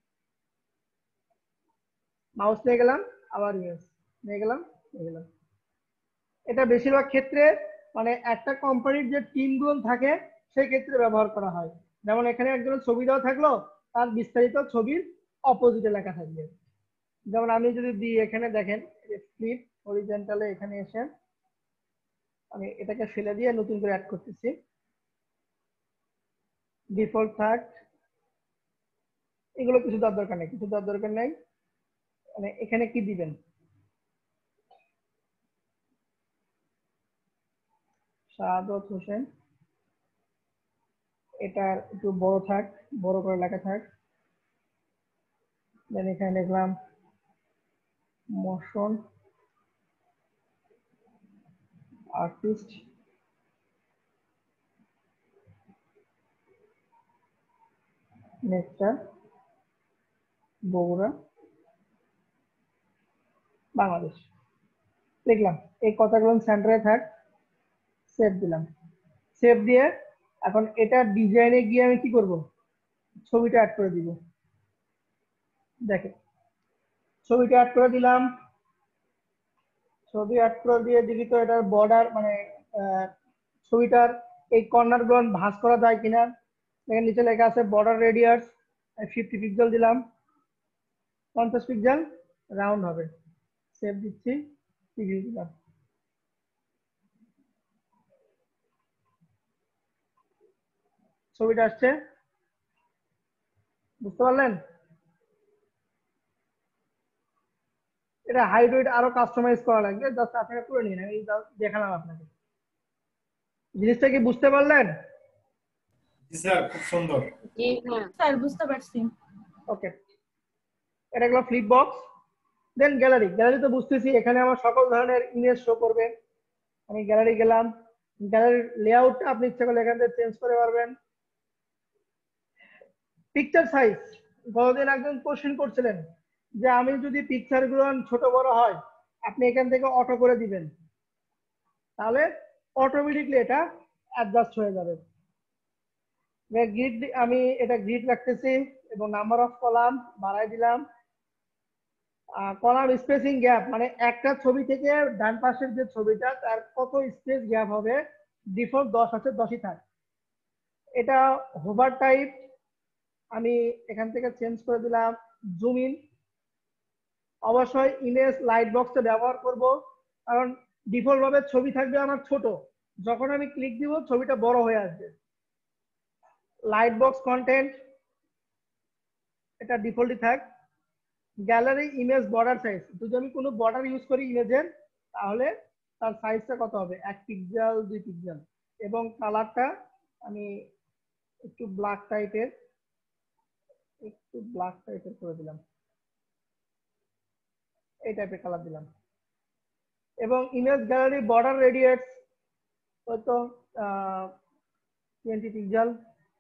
মাউস নিয়ে গেলাম, আবার ইমেজ নিয়ে গেলাম। এটা বেশিরভাগ ক্ষেত্রে মানে একটা কোম্পানির যে টিমগুলো থাকে সেই ক্ষেত্রে ব্যবহার করা হয়। যেমন এখানে একজনের ছবি দেওয়া থাকলো, তার বিস্তারিত ছবির অপোজিটে লেখা থাকবে। যেমন আমি যদি দিই এখানে দেখেন ফ্লিপ হরিজন্টালে, এখানে এসে আমি এটাকে ফেলে দিয়ে নতুন করে অ্যাড করতেছি, ডিফল্ট থাক, এগুলো কিছু দেওয়ার দরকার নেই, মানে এখানে কি দিবেন, সাদত হোসেন, এটা একটু বড় থাক, বড় করে লেখা থাক। দেন এখানে লিখলাম motion artist, Nectar, Bogura, Bangladesh লিখলাম। এই কথাগুলো সেন্টারে থাক, সেভ দিলাম। সেভ দিয়ে এখন এটা ডিজাইনে গিয়ে আমি কি করব, ছবিটা অ্যাড করে দিব। দেখেন ছবিটা অ্যাড করে দিলাম, ছবি অ্যাড করে দিয়ে দিবি তো এটার বর্ডার মানে ছবিটার এই কর্নার গুলো ভাঁজ করা যায় কিনা। এখানে নিচে লেখা আছে বর্ডার রেডিয়াস 50 পিক্সেল দিলাম, 50 পিক্সেল রাউন্ড হবে। সেভ দিচ্ছি, প্রিভিউ দিলাম। ছবিটা আসছে, বুঝতে পারলেন? এটা হাইট ওয়েট আরো কাস্টমাইজ করা লাগবে, জাস্ট আপনারা করে নিন, আমি দেখালাম আপনাকে। জিনিসটা কি বুঝতে পারলেন? জি স্যার, খুব সুন্দর। জি স্যার বুঝতে পারছি। ওকে, এটা হলো ফ্লিপ বক্স। দেন গ্যালারি তো বুঝতেছি, এখানে আমার সকল ধরনের ইমেজ শো করবে। আমি গ্যালারি গেলাম, গ্যালারির লেআউটটা আপনি ইচ্ছা করলে এখান থেকে চেঞ্জ করে পারবেন। পিকচার সাইজ, গতদিন একজন কোশ্চেন করছিলেন যে আমি যদি পিকচার গুলো ছোট বড় হয় আপনি এখান থেকে অটো করে দিবেন, তাহলে অটোমেটিকলি এটা অ্যাডজাস্ট হয়ে যাবে। গ্রিড, আমি এটা গ্রিড রাখতেছি এবং নাম্বার অফ কলাম বাড়াই দিলাম। কলাম স্পেসিং গ্যাপ, মানে একটা ছবি থেকে ডান পাশের যে ছবিটা তার কত স্পেস গ্যাপ হবে, ডিফল্ট 10 আছে, 10ই থাক। এটা হোভার টাইপ আমি এখান থেকে চেঞ্জ করে দিলাম জুম ইন। অবশ্যই ইমেজ লাইট বক্সে ব্যবহার করব, কারণ ডিফল্ট ভাবে ছবি থাকবে আমার ছোট, যখন আমি ক্লিক দিব ছবিটা বড় হয়ে আসবে। লাইট বক্স কন্টেন্ট এটা ডিফল্টই থাক। গ্যালারি ইমেজ বর্ডার সাইজ, যদি আমি কোনো বর্ডার ইউজ করি ইমেজের তাহলে তার সাইজটা কত হবে, 1 পিক্সেল 2 পিক্সেল। এবং কালারটা আমি একটু ব্ল্যাক টাইপের করে দিলাম, এই টাইপের কালার দিলাম। এবং ইমেজ গ্যালারি বর্ডার রেডিয়েটস হয়তো 20 পিক্সেল।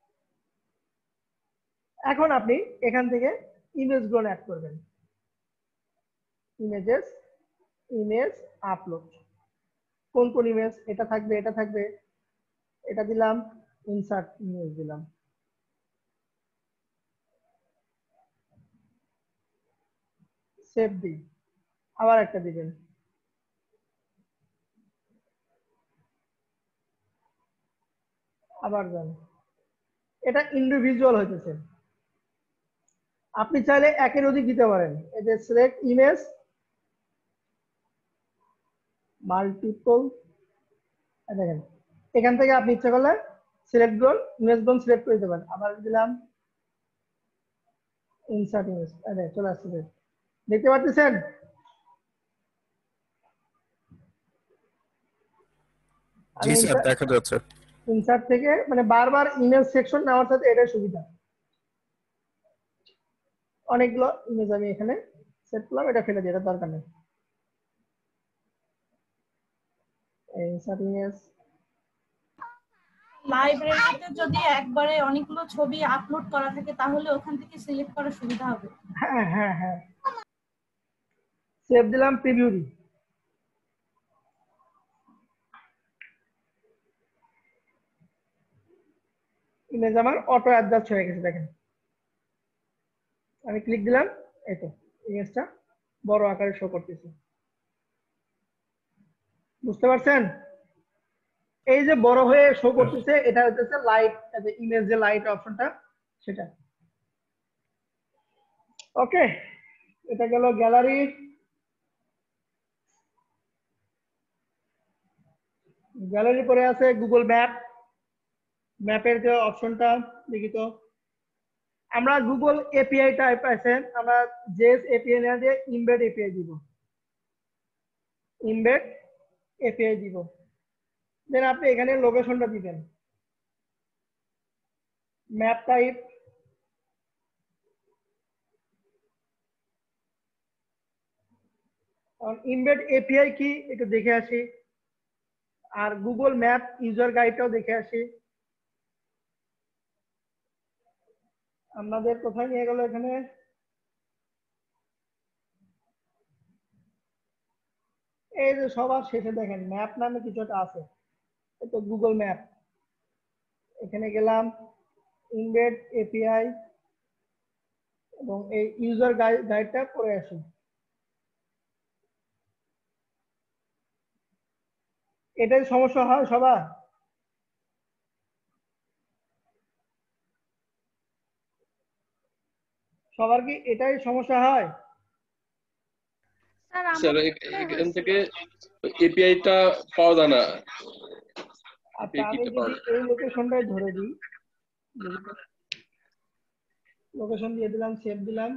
এখন আপনি এখান থেকে ইমেজ গুলো অ্যাড করবেন। ইমেজেস, ইমেজ আপলোড, কোন কোন ইমেজ, এটা থাকবে, এটা থাকবে, এটা দিলাম, ইনসার্ট ইমেজ দিলাম। সেভ দিই, আবার একটা দিবেন। আবার যান, এটা ইন্ডিভিজুয়াল হইতেছে। আপনি চাইলে একের অধিক দিতে পারেন। এই যে সিলেক্ট ইমেজ মাল্টিপল, দেখেন এখান থেকে আপনি ইচ্ছা করলে সিলেক্ট গোল ইমেজ গোল সিলেক্ট করে দিতে পারেন। আবার দিলাম ইনসার্ট ইমেজ, চলে আসছে, দেখতে পাচ্ছেন? জি স্যার, দেখা যাচ্ছে। ইনসার্ট থেকে মানে বারবার ইমেজ সেকশন নেওয়ার সাথে এটাই সুবিধা। অনেকগুলো ইমেজ আমি এখানে সেট করলাম, এটা ফেলে দিই, এটা দরকার নেই। Insert image. লাইব্রেরিতে যদি একবারে অনেকগুলো ছবি আপলোড করা থাকে তাহলে ওখান থেকে সিলেক্ট করা সুবিধা হবে। হ্যাঁ হ্যাঁ হ্যাঁ, সেভ দিলাম, প্রিভিউ দিই। ইমেজ আমার অটো অ্যাডজাস্ট হয়ে গেছে, দেখেন আমি ক্লিক দিলাম, এই তো ইমেজটা বড় আকারে শো করতেছে। বুঝতে পারছেন? এই যে বড় হয়ে শো করতেছে এটা হচ্ছে লাইট, ইমেজ যে লাইট অপশনটা সেটা। ওকে, এটা গেল গ্যালারি। গ্যালারি পরে আছে গুগল ম্যাপ। ম্যাপের যে অপশনটা দেখি তো, আমরা গুগল এপিআই টাইপ আছে, আমরা জেএস এপিআই না দিয়ে ইমবেড এপিআই দিব। ইমবেড এপিআই দিব, দেন আপনি এখানে লোকেশনটা দিবেন। ম্যাপ টাইপ, ইমবেড এপিআই কি একটু দেখে আসি, আর গুগল ম্যাপ ইউজার গাইডটাও দেখে আসি। আপনাদের কোথায় নিয়ে গেল এখানে? এই যে সবার শেষে দেখেন ম্যাপ নামে কিছু একটা আছে, এই তো গুগল ম্যাপ। এখানে গেলাম, ইমবেড এপিআই এবং এই ইউজার গাইডটা পড়ে আসি। এটাই সমস্যা হয় সবার? সবার কি এটাই সমস্যা হয়? স্যার এখান থেকে এপিআইটা পাওয়া যায় না। আচ্ছা, আমি যদি এই লোকেশনটাই ধরে দিই, লোকেশন দিয়ে দিলাম, সেভ দিলাম।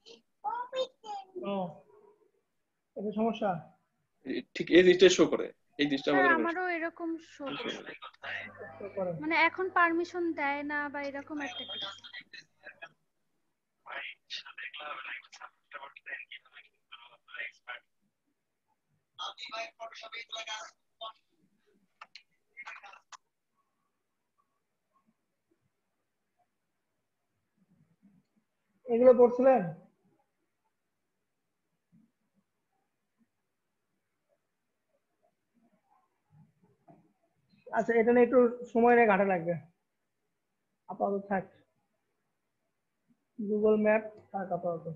ও, এটা সমস্যা। ঠিক এই জিনিসটা শো করে। এই জিনিসটা স্যার আমাদের আমারও এরকম শো করে মানে এখন পারমিশন দেয় না বা এরকম একটা কিছু এগুলো পড়ছিলেন? আচ্ছা, এটা নিয়ে একটু সময় নিয়ে ঘাটা লাগবে, আপাতত থাক। গুগল ম্যাপ থাক আপাতত।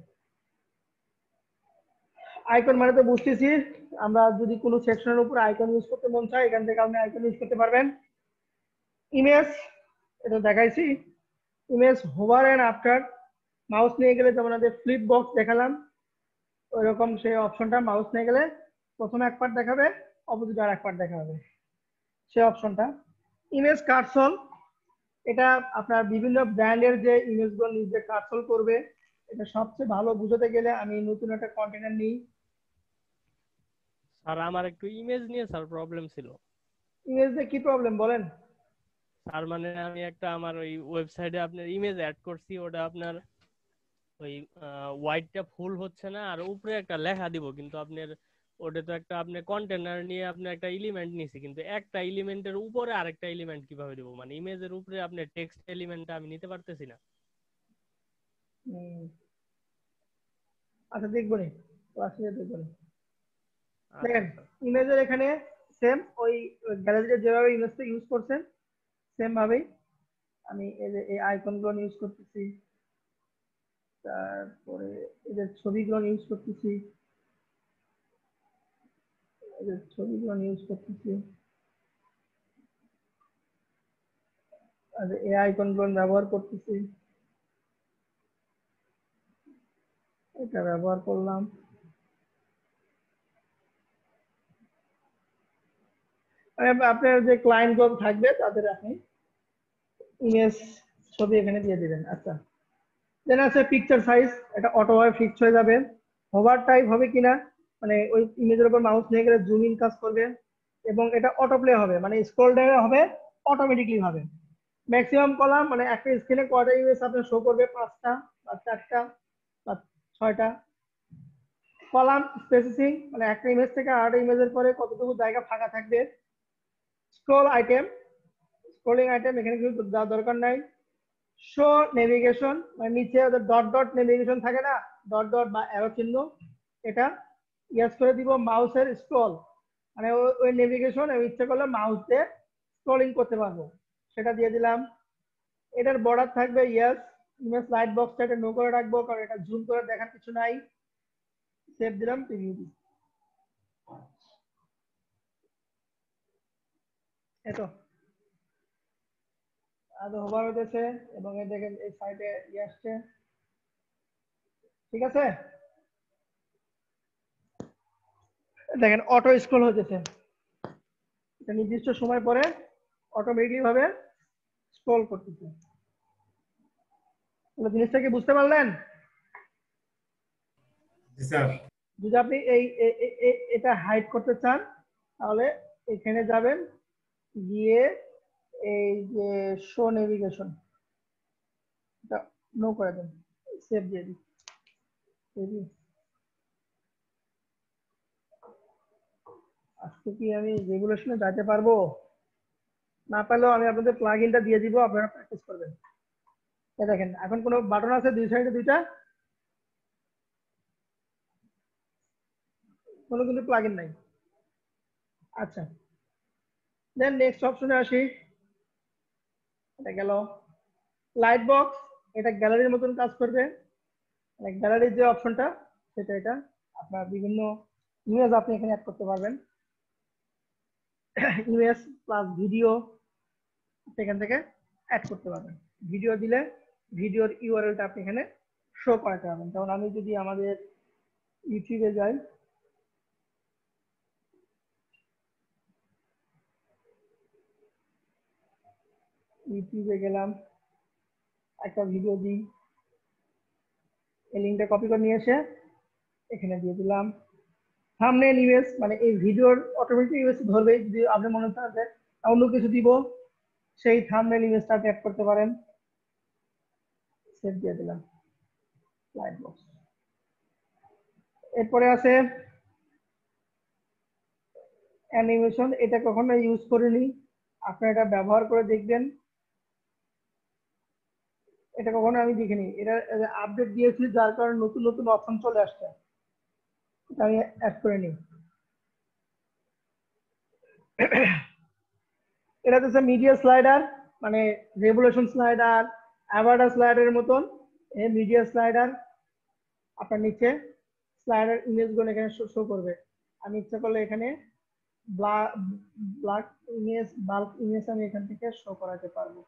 আইকন মানে তো বুঝতেছি, আমরা যদি কোনো সেকশনের উপর আইকন ইউজ করতে মন চায় এখান থেকে আপনি আইকন ইউজ করতে পারবেন। ইমেজ, এটা দেখাইছি। Image hover and after mouse নিয়ে গেলে যেমন আমাদের ফ্লিপ বক্স দেখালাম, ওইরকম সেই অপশনটা মাউস নিয়ে গেলে প্রথমে এক পার্ট দেখাবে, অপোজিট আর এক পার্ট দেখাবে, সেই অপশনটা। ইমেজ কার্সল, এটা আপনার বিভিন্ন ব্র্যান্ডের যে ইমেজগুলো নিজে কার্সল করবে, এটা সবচেয়ে ভালো বুঝাতে গেলে আমি নতুন একটা কন্টেনার নিই। স্যার আমার একটু ইমেজ নিয়ে স্যার প্রবলেম ছিল। ইমেজে কি প্রবলেম বলেন? স্যার মানে আমি একটা আমার ওই ওয়েবসাইটে আপনার ইমেজ অ্যাড করছি, ওটা আপনার ওই হোয়াইটটা ফুল হচ্ছে না, আর উপরে একটা লেখা দিব, কিন্তু আপনার ওটা তো একটা আপনি কন্টেনার নিয়ে আপনি একটা এলিমেন্ট নিছি, কিন্তু একটা এলিমেন্টের উপরে আরেকটা এলিমেন্ট কিভাবে দিব? মানে ইমেজের উপরে আপনি টেক্সট এলিমেন্টটা আমি নিতে পারতেছি না। আচ্ছা দেখবো নি, ক্লাসে দেখবো নি। দেখেন ইমেজের এখানে সেম ওই গ্যালারিতে যেভাবে ইমেজটা ইউজ করছেন সেম ভাবেই আমি এই আইকনগুলো ইউজ করতেছি, তারপরে এদের ছবিগুলো ইউজ করতেছি, এদের ছবিগুলো ইউজ করতেছি, আর এই আইকনগুলো ব্যবহার করতেছি, এটা ব্যবহার করলাম। আপনার যে ক্লায়েন্ট গুলো থাকবে তাদের আপনি ইমেজ ছবি এখানে দিয়ে দিবেন। আচ্ছা, দেন আছে পিকচার সাইজ, এটা অটোভাবে ফিক্স হয়ে যাবে। হোভার টাইপ হবে কিনা, মানে ওই ইমেজের উপর মাউস নিয়ে গেলে জুম ইন কাজ করবে, এবং এটা অটো প্লে হবে, মানে স্ক্রল ডাউন হবে অটোমেটিকলি হবে। ম্যাক্সিমাম কলাম, মানে একটা স্ক্রিনে কয়টা ইমেজ আপনার শো করবে, 5টা বা 4টা বা 6টা। কলাম স্পেসিং, মানে একটা ইমেজ থেকে আরেকটা ইমেজের পরে কতটুকু জায়গা ফাঁকা থাকবে। স্ক্রল আইটেম, স্ক্রলিং আইটেম এখানে কিন্তু দেওয়ার দরকার নাই। শো নেভিগেশন, মানে নিচে ওদের ডট ডট নেভিগেশন থাকে না, ডট ডট বা অ্যারো চিহ্ন, এটা ইয়েস করে দিব। মাউসের স্ক্রল, মানে ওই নেভিগেশন আমি ইচ্ছে করলে মাউস দিয়ে স্ক্রলিং করতে পারবো, সেটা দিয়ে দিলাম। এটার বর্ডার থাকবে ইয়েস। ইমেজ লাইট বক্সটা এটা নো করে রাখবো, কারণ এটা জুম করে দেখার কিছু নাই। সেভ দিলাম, প্রিভিউ দিই। এতো আদৌ হোভার হতেছে এবং এই দেখেন এই সাইডে ইয়ে আসছে, ঠিক আছে। দেখেন অটো স্ক্রল হতেছে, এটা নির্দিষ্ট সময় পরে অটোমেটিকলি ভাবে স্ক্রল করতেছে। তাহলে জিনিসটা কি বুঝতে পারলেন? যদি আপনি এটা হাইড করতে চান তাহলে এখানে যাবেন, গিয়ে এই যে শো নেভিগেশন এটা নো করে দেন, সেভ দিয়ে দিন। আজকে কি আমি রেগুলেশনে যাইতে পারবো? না পারলেও আমি আপনাদের প্লাগ ইনটা দিয়ে দিব, আপনারা প্র্যাকটিস করবেন। দেখেন এখন কোনো বাটন আছে দুই সাইডে দুইটা, কোনো কিন্তু প্লাগ ইন নাই। আচ্ছা, দেন নেক্সট অপশনে আসি। এটা গেল লাইট বক্স, এটা গ্যালারির মতন কাজ করবে। মানে গ্যালারির যে অপশনটা সেটা, এটা আপনার বিভিন্ন ইমেজ আপনি এখানে অ্যাড করতে পারবেন, ইমেজ প্লাস ভিডিও এখান থেকে অ্যাড করতে পারবেন। ভিডিও দিলে ভিডিওর ইউআরএলটা আপনি এখানে শো করাতে পারবেন। যেমন আমি যদি আমাদের ইউটিউবে যাই, ইউটিউবে গেলাম, একটা ভিডিও দিই, এই লিঙ্কটা কপি করে নিয়ে এসে এখানে দিয়ে দিলাম। থাম্বনেল ইমেজ মানে এই ভিডিওর অটোমেটিক ইমেজ ধরবে, যদি আপনি মনে করেন যে অন্য কিছু দিব সেই থাম্বনেল ইমেজটা অ্যাড করতে পারেন। সেভ দিয়ে দিলাম স্লাইড বক্স। এরপরে আছে অ্যানিমেশন, এটা কখনো ইউজ করিনি, আপনারা এটা ব্যবহার করে দেখবেন। এটা কখনো আমি দেখিনি, এটা আপডেট দিয়েছি যার কারণে নতুন নতুন অপশন চলে আসছে, এটা আমি অ্যাড করে নিই। এটা হচ্ছে মিডিয়া স্লাইডার, মানে রেভলিউশন স্লাইডার, অ্যাভার্ডা স্লাইডারের মতন এই মিডিয়া স্লাইডার। আপনার নিচে স্লাইডার ইমেজগুলো এখানে শো করবে। আমি ইচ্ছা করলে এখানে ব্ল্যাক ইমেজ, বাল্ক ইমেজ আমি এখান থেকে শো করাতে পারবো।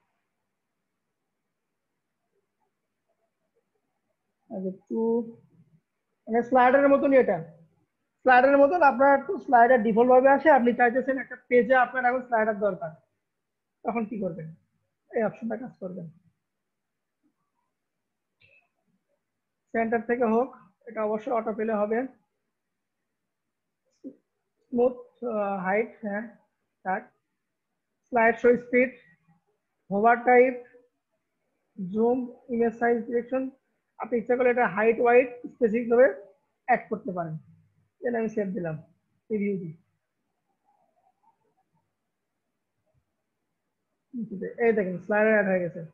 মানে স্লাইডারের মতনই, এটা স্লাইডারের মতন। আপনার তো স্লাইডার ডিফল্ট ভাবে আসে, আপনি চাইতেছেন একটা পেজে আপনার এখন স্লাইডার দরকার, তখন কি করবেন? এই অপশনটা কাজ করবেন। সেন্টার থেকে হোক, এটা অবশ্যই অটো পেলে হবে। স্মুথ হাইট, হ্যাঁ start, slide show speed, hover type, zoom, image size, direction. আপনি ইচ্ছা করলে এটা হাইট ওয়াইট স্পেসিফিক ভাবে অ্যাড করতে পারেন। দেন আমি সেভ দিলাম, রিভিউ দিই। এই দেখেন স্লাইডার অ্যাড হয়ে গেছে।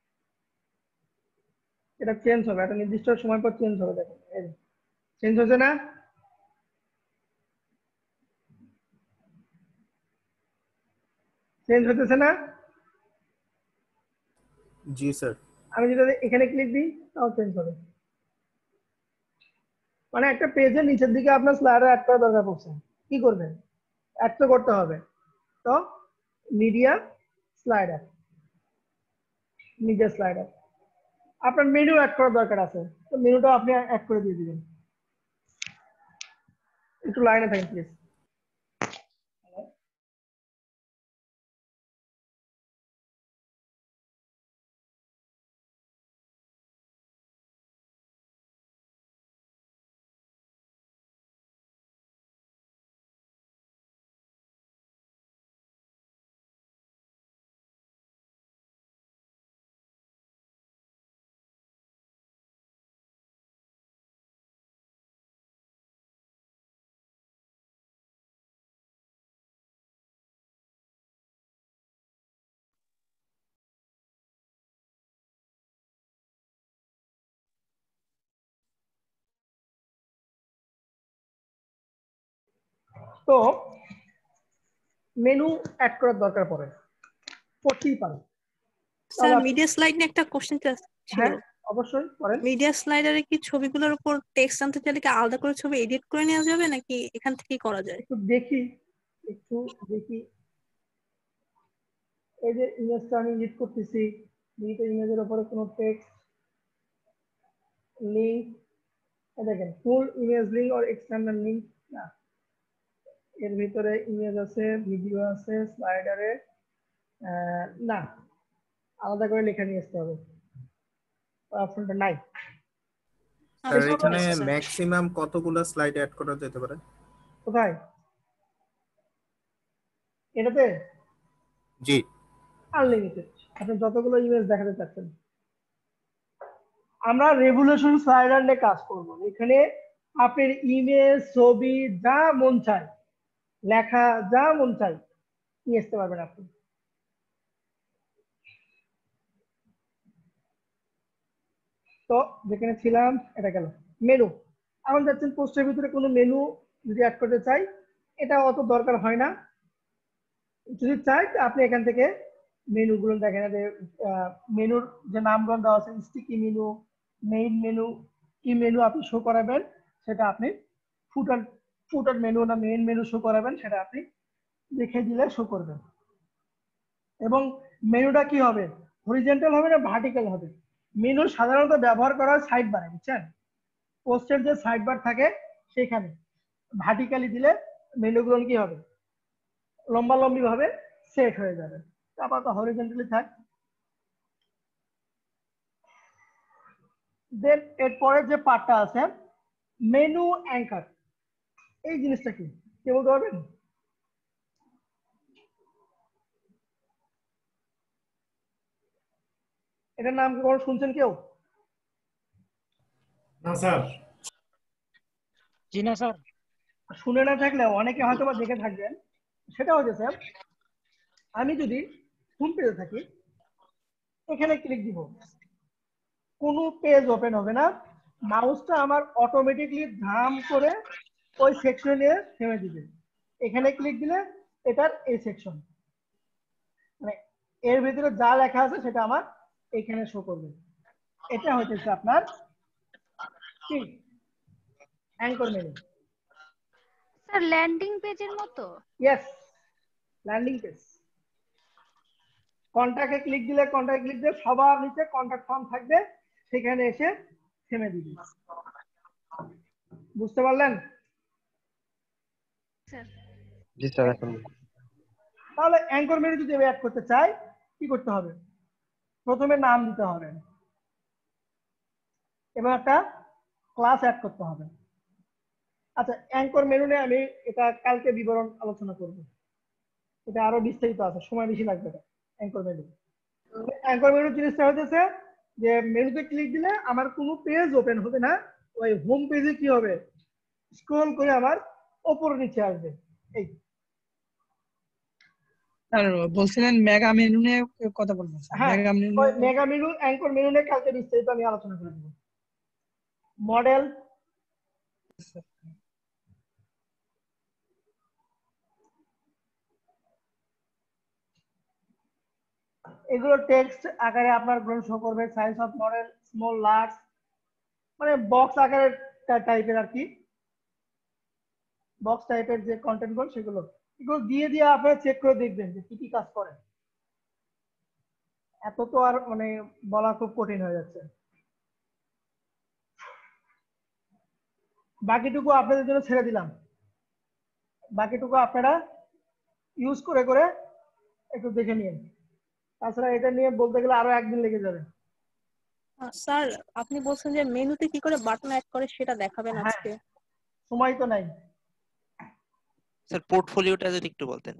এটা চেঞ্জ হবে, একটা নির্দিষ্ট সময় পর চেঞ্জ হবে। দেখেন চেঞ্জ হচ্ছে না? চেঞ্জ হতেছে না? জি স্যার। আমি যদি এখানে ক্লিক দিই তাও চেঞ্জ হবে। মানে একটা পেজের নিচের দিকে আপনার স্লাইডার অ্যাড করা দরকার পড়ছে, কি করবেন? অ্যাড তো করতে হবে। তো মিডিয়া স্লাইডার, মিডিয়া স্লাইডার। আপনার মেনু অ্যাড করার দরকার আছে, তো মেনুটা আপনি অ্যাড করে দিয়ে দিবেন। একটু লাইনে থাকেন প্লিজ। তো মেনু অ্যাড করার দরকার পড়ে, করতেই পারে। স্যার মিডিয়া স্লাইড নিয়ে একটা কোশ্চেন ছিল। হ্যাঁ অবশ্যই করেন। মিডিয়া স্লাইডারে কি ছবিগুলোর উপর টেক্সট আনতে চাইলে কি আলাদা করে ছবি এডিট করে নেওয়া যাবে নাকি এখান থেকেই করা যায়? একটু দেখি। এই যে ইমেজটা আমি এডিট করতেছি, ইমেজের উপরে কোনো টেক্সট লিংক, দেখেন ফুল ইমেজ লিংক আর এক্সটার্নাল লিংক না, এর ভিতরে ইমেজ আছে, ভিডিও আছে, স্লাইডারে না, আলাদা করে লেখা নিয়ে আসতে হবে, অপশনটা নাই। স্যার এখানে ম্যাক্সিমাম কতগুলো স্লাইড অ্যাড করা যেতে পারে? কোথায়? এটাতে জি আনলিমিটেড, আপনি যতগুলো ইমেজ দেখাতে চাচ্ছেন। আমরা রেভলিউশন স্লাইডার নিয়ে কাজ করব, এখানে আপনার ইমেজ, ছবি যা মন চায়, লেখা যা মন চায় নিয়ে আসতে পারবেন আপনি। তো যেখানে ছিলাম এটা গেল মেনু। এখন যাচ্ছেন পোস্টের ভিতরে কোনো মেনু যদি অ্যাড করতে চাই, এটা অত দরকার হয় না। যদি চাই আপনি এখান থেকে মেনুগুলো দেখেন, মেনুর যে নামগুলো দেওয়া আছে, স্টিকি মেনু, মেইন মেনু, কি মেনু আপনি শো করাবেন সেটা আপনি ফুটার মেনু না মেইন মেনু শো করাবেন সেটা আপনি দেখে দিলে শো করবেন। এবং মেনুটা কি হবে, হরিজন্টাল হবে না ভার্টিক্যাল হবে? মেনু সাধারণত ব্যবহার করা হয় সাইড বারে, বুঝছেন? পোস্টের যে সাইড বার থাকে সেখানে ভার্টিক্যালি দিলে মেনুগুলো কি হবে, লম্বা লম্বি ভাবে সেট হয়ে যাবে। আপাতত হরিজন্টালি থাক। দেন এরপরে যে পার্টটা আছে মেনু অ্যাঙ্কার। এই জিনিসটা কি কে বলতে পারবেন? এটার নাম কি কখনো শুনছেন কেউ? না স্যার। জি না স্যার। শুনে না থাকলে অনেকে হয়তো বা দেখে থাকবেন। সেটা হচ্ছে স্যার, আমি যদি হোম পেজে থাকি, এখানে ক্লিক দিব, কোনো পেজ ওপেন হবে না, মাউসটা আমার অটোমেটিকলি ধাম করে ওই সেকশনে নিয়ে থেমে দিবে। এখানে ক্লিক দিলে এটার এই সেকশন, মানে এর ভিতরে যা লেখা আছে সেটা আমার এখানে শো করবে। এটা হচ্ছে আপনার কি অ্যাঙ্কর মেনু। স্যার ল্যান্ডিং পেজের মতো? Yes, landing page. কন্ট্যাক্টে ক্লিক দিলে সবার নিচে কন্ট্যাক্ট ফর্ম থাকবে, সেখানে এসে থেমে দিবি। বুঝতে পারলেন? জি স্যার এখন। তাহলে অ্যাঙ্কর মেনু যদি অ্যাড করতে চাই কি করতে হবে? প্রথমে নাম দিতে হবে এবং একটা ক্লাস অ্যাড করতে হবে। আচ্ছা, অ্যাঙ্কর মেনু নিয়ে আমি এটা কালকে বিবরণ আলোচনা করব। এটা আরো বিস্তারিত আছে, সময় বেশি লাগবে না। অ্যাঙ্কর মেনু জিনিসটা হচ্ছে যে মেনুতে ক্লিক দিলে আমার কোনো পেজ ওপেন হবে না, ওই হোম পেজে কি হবে, স্ক্রল করে আমার উপরে নিচে আসবে। এই স্যার বলছিলেন মেগা মেনু নিয়ে কথা বলবেন স্যার। হ্যাঁ, মেগা মেনু ওই মেগা মেনু অ্যাঙ্কর মেনু নিয়ে কালকে বিস্তারিত আমি আলোচনা করে দেব। মডেল এগুলো টেক্সট আকারে আপনার গ্রহণ শো করবে, size of model small large, মানে বক্স আকারের টাইপের আর কি, বক্স টাইপের যে কন্টেন্ট গুলো সেগুলো এগুলো দিয়ে দিয়ে আপনারা চেক করে দেখবেন যে কি কি কাজ করে। এত তো আর মানে বলা খুব কঠিন হয়ে যাচ্ছে। বাকিটুকু আপনাদের জন্য ছেড়ে দিলাম, বাকিটুকু আপনারা ইউজ করে করে একটু দেখে নিন। তাছাড়া এটা নিয়ে বলতে গেলে আরো একদিন লেগে যাবে। স্যার আপনি বলছেন যে মেনুতে কি করে বাটন অ্যাড করে সেটা দেখাবেন আজকে। সময় তো নাই। স্যার পোর্টফোলিওটা যদি একটু বলতেন।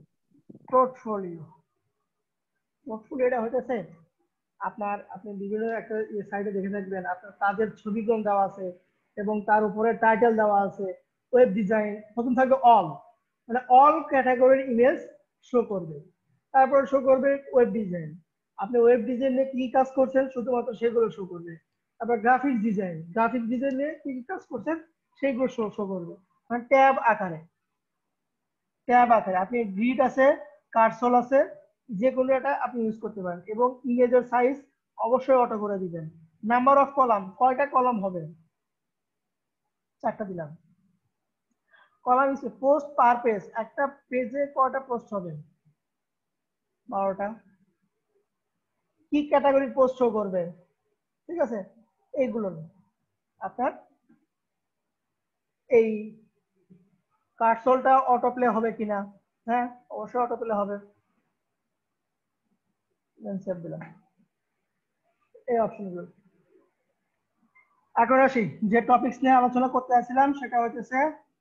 পোর্টফোলিওটা হইতেছে আপনার, আপনি বিভিন্ন একটা সাইটে দেখে থাকবেন আপনার কাজের ছবিগুলো দেওয়া আছে এবং তার উপরে টাইটেল দেওয়া আছে, ওয়েব ডিজাইন, প্রথম থাকবে অল, মানে অল ক্যাটাগরির ইমেজ শো করবে। তারপর শো করবে ওয়েব ডিজাইন, আপনি ওয়েব ডিজাইন নিয়ে কি কাজ করছেন শুধুমাত্র সেগুলো শো করবে। তারপর গ্রাফিক ডিজাইন নিয়ে কি কি কাজ করছেন সেগুলো শো করবে, মানে ট্যাব আকারে। আপনি গ্রিড আছে, কার্সল আছে, যে কোনো একটা আপনি ইউজ করতে পারেন এবং ইমেজের সাইজ অবশ্যই অটো করে দিবেন। নাম্বার অফ কলাম, কয়টা কলাম হবে? 4টা দিলাম। Column is post per page, একটা পেজে কয়টা পোস্ট হবে? 12টা। কি ক্যাটাগরির পোস্ট শো করবে? ঠিক আছে, এইগুলো আপনার এই কার্সলটা অটো প্লে হবে কিনা? হ্যাঁ, অবশ্যই অটো প্লে হবে। সেভ দিলাম এই অপশনগুলো। এখন আসি যে টপিকস নিয়ে আলোচনা করতে আসছিলাম, সেটা হচ্ছে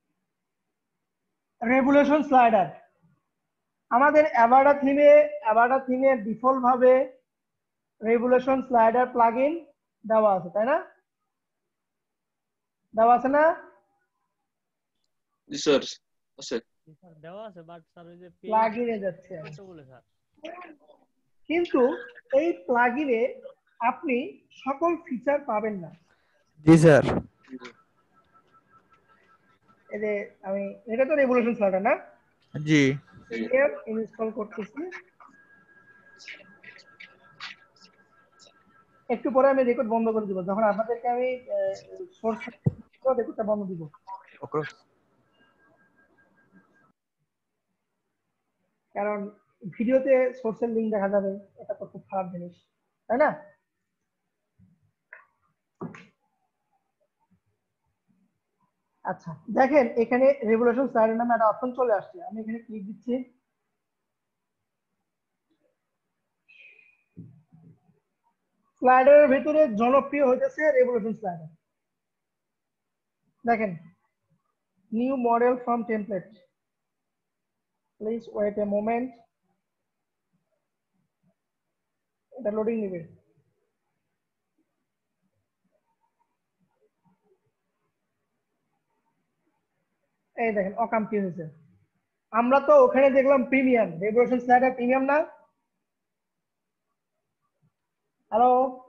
রেভুলেশন স্লাইডার। আমাদের অ্যাভাডা থিমে ডিফল্ট ভাবে রেভুলেশন স্লাইডার প্লাগইন দেওয়া আছে, তাই না? দেওয়া আছে না? জি স্যার আছে। দেওয়া আছে, বাট স্যার ওই যে প্লাগইনে যাচ্ছে বলে স্যার, কিন্তু এই প্লাগইনে আপনি সকল ফিচার পাবেন না। জি স্যার। এই যে আমি, এটা তো রেভুলেশন স্লাইডার না? জি। ইনস্টল করতেছি, একটু পরে আমি রেকর্ড বন্ধ করে দিব, যখন আপনাদেরকে আমি সোর্স রেকর্ডটা বন্ধ দিব। কারণ ভিডিওতে সোর্সের লিংক দেখা যাবে, এটা তো খুব খারাপ জিনিস, তাই না? আচ্ছা দেখেন, এখানে রেভুলেশন স্লাইডার নামে একটা অপশন চলে আসছে, আমি এখানে ক্লিক দিচ্ছি। স্লাইডারের ভিতরে জনপ্রিয় হইতেছে রেভুলেশন স্লাইডার। দেখেন new model from template. Please wait a moment. The loading নেবে। এই দেখেন অকাম কি হয়েছে, আমরা তো ওখানে দেখলাম প্রিমিয়াম, ডেকোরেশন স্লাইডার প্রিমিয়াম না? হ্যালো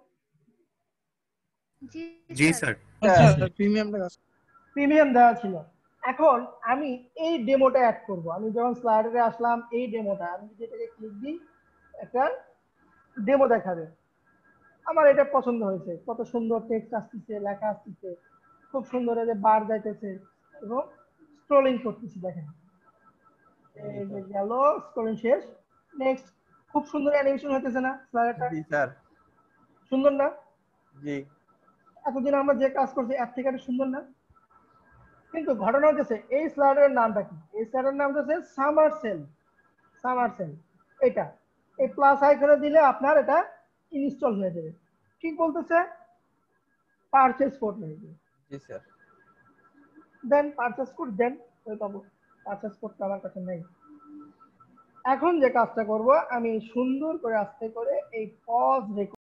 জি স্যার, প্রিমিয়াম দেওয়া ছিল। এখন আমি এই ডেমোটা অ্যাড করব। আমি যখন স্লাইডারে আসলাম, এই ডেমোটা আমি যদি এটাকে ক্লিক দিই, একটা ডেমো দেখাবে। আমার এটা পছন্দ হয়েছে, কত সুন্দর টেক্সট আসতেছে, লেখা আসতেছে, খুব সুন্দর এই যে বার যাইতেছে এবং স্ক্রলিং করতেছি। দেখেন এই যে গেল, স্ক্রলিং শেষ। নেক্সট, খুব সুন্দর অ্যানিমেশন হইতেছে না স্লাইডারটা? জি স্যার। সুন্দর না? জি। এতদিন আমরা যে কাজ করছি এর থেকে এটা সুন্দর না? কিন্তু ঘটনা হচ্ছে এই স্লাইডারের নামটা কি? এই স্লাইডারের নাম হচ্ছে সামার সেল। সামার সেল এটা, এই প্লাস আইকনে দিলে আপনার এটা ইনস্টল হয়ে যাবে। ঠিক বলতেছে? পারচেজ কোড হয়ে যাবে। জি স্যার। দেন পারচেজ কোড দেন, ওই পাবো। পারচেজ কোডটা আমার কাছে নেই। এখন যে কাজটা করব, আমি সুন্দর করে আস্তে করে এই পজ রেখে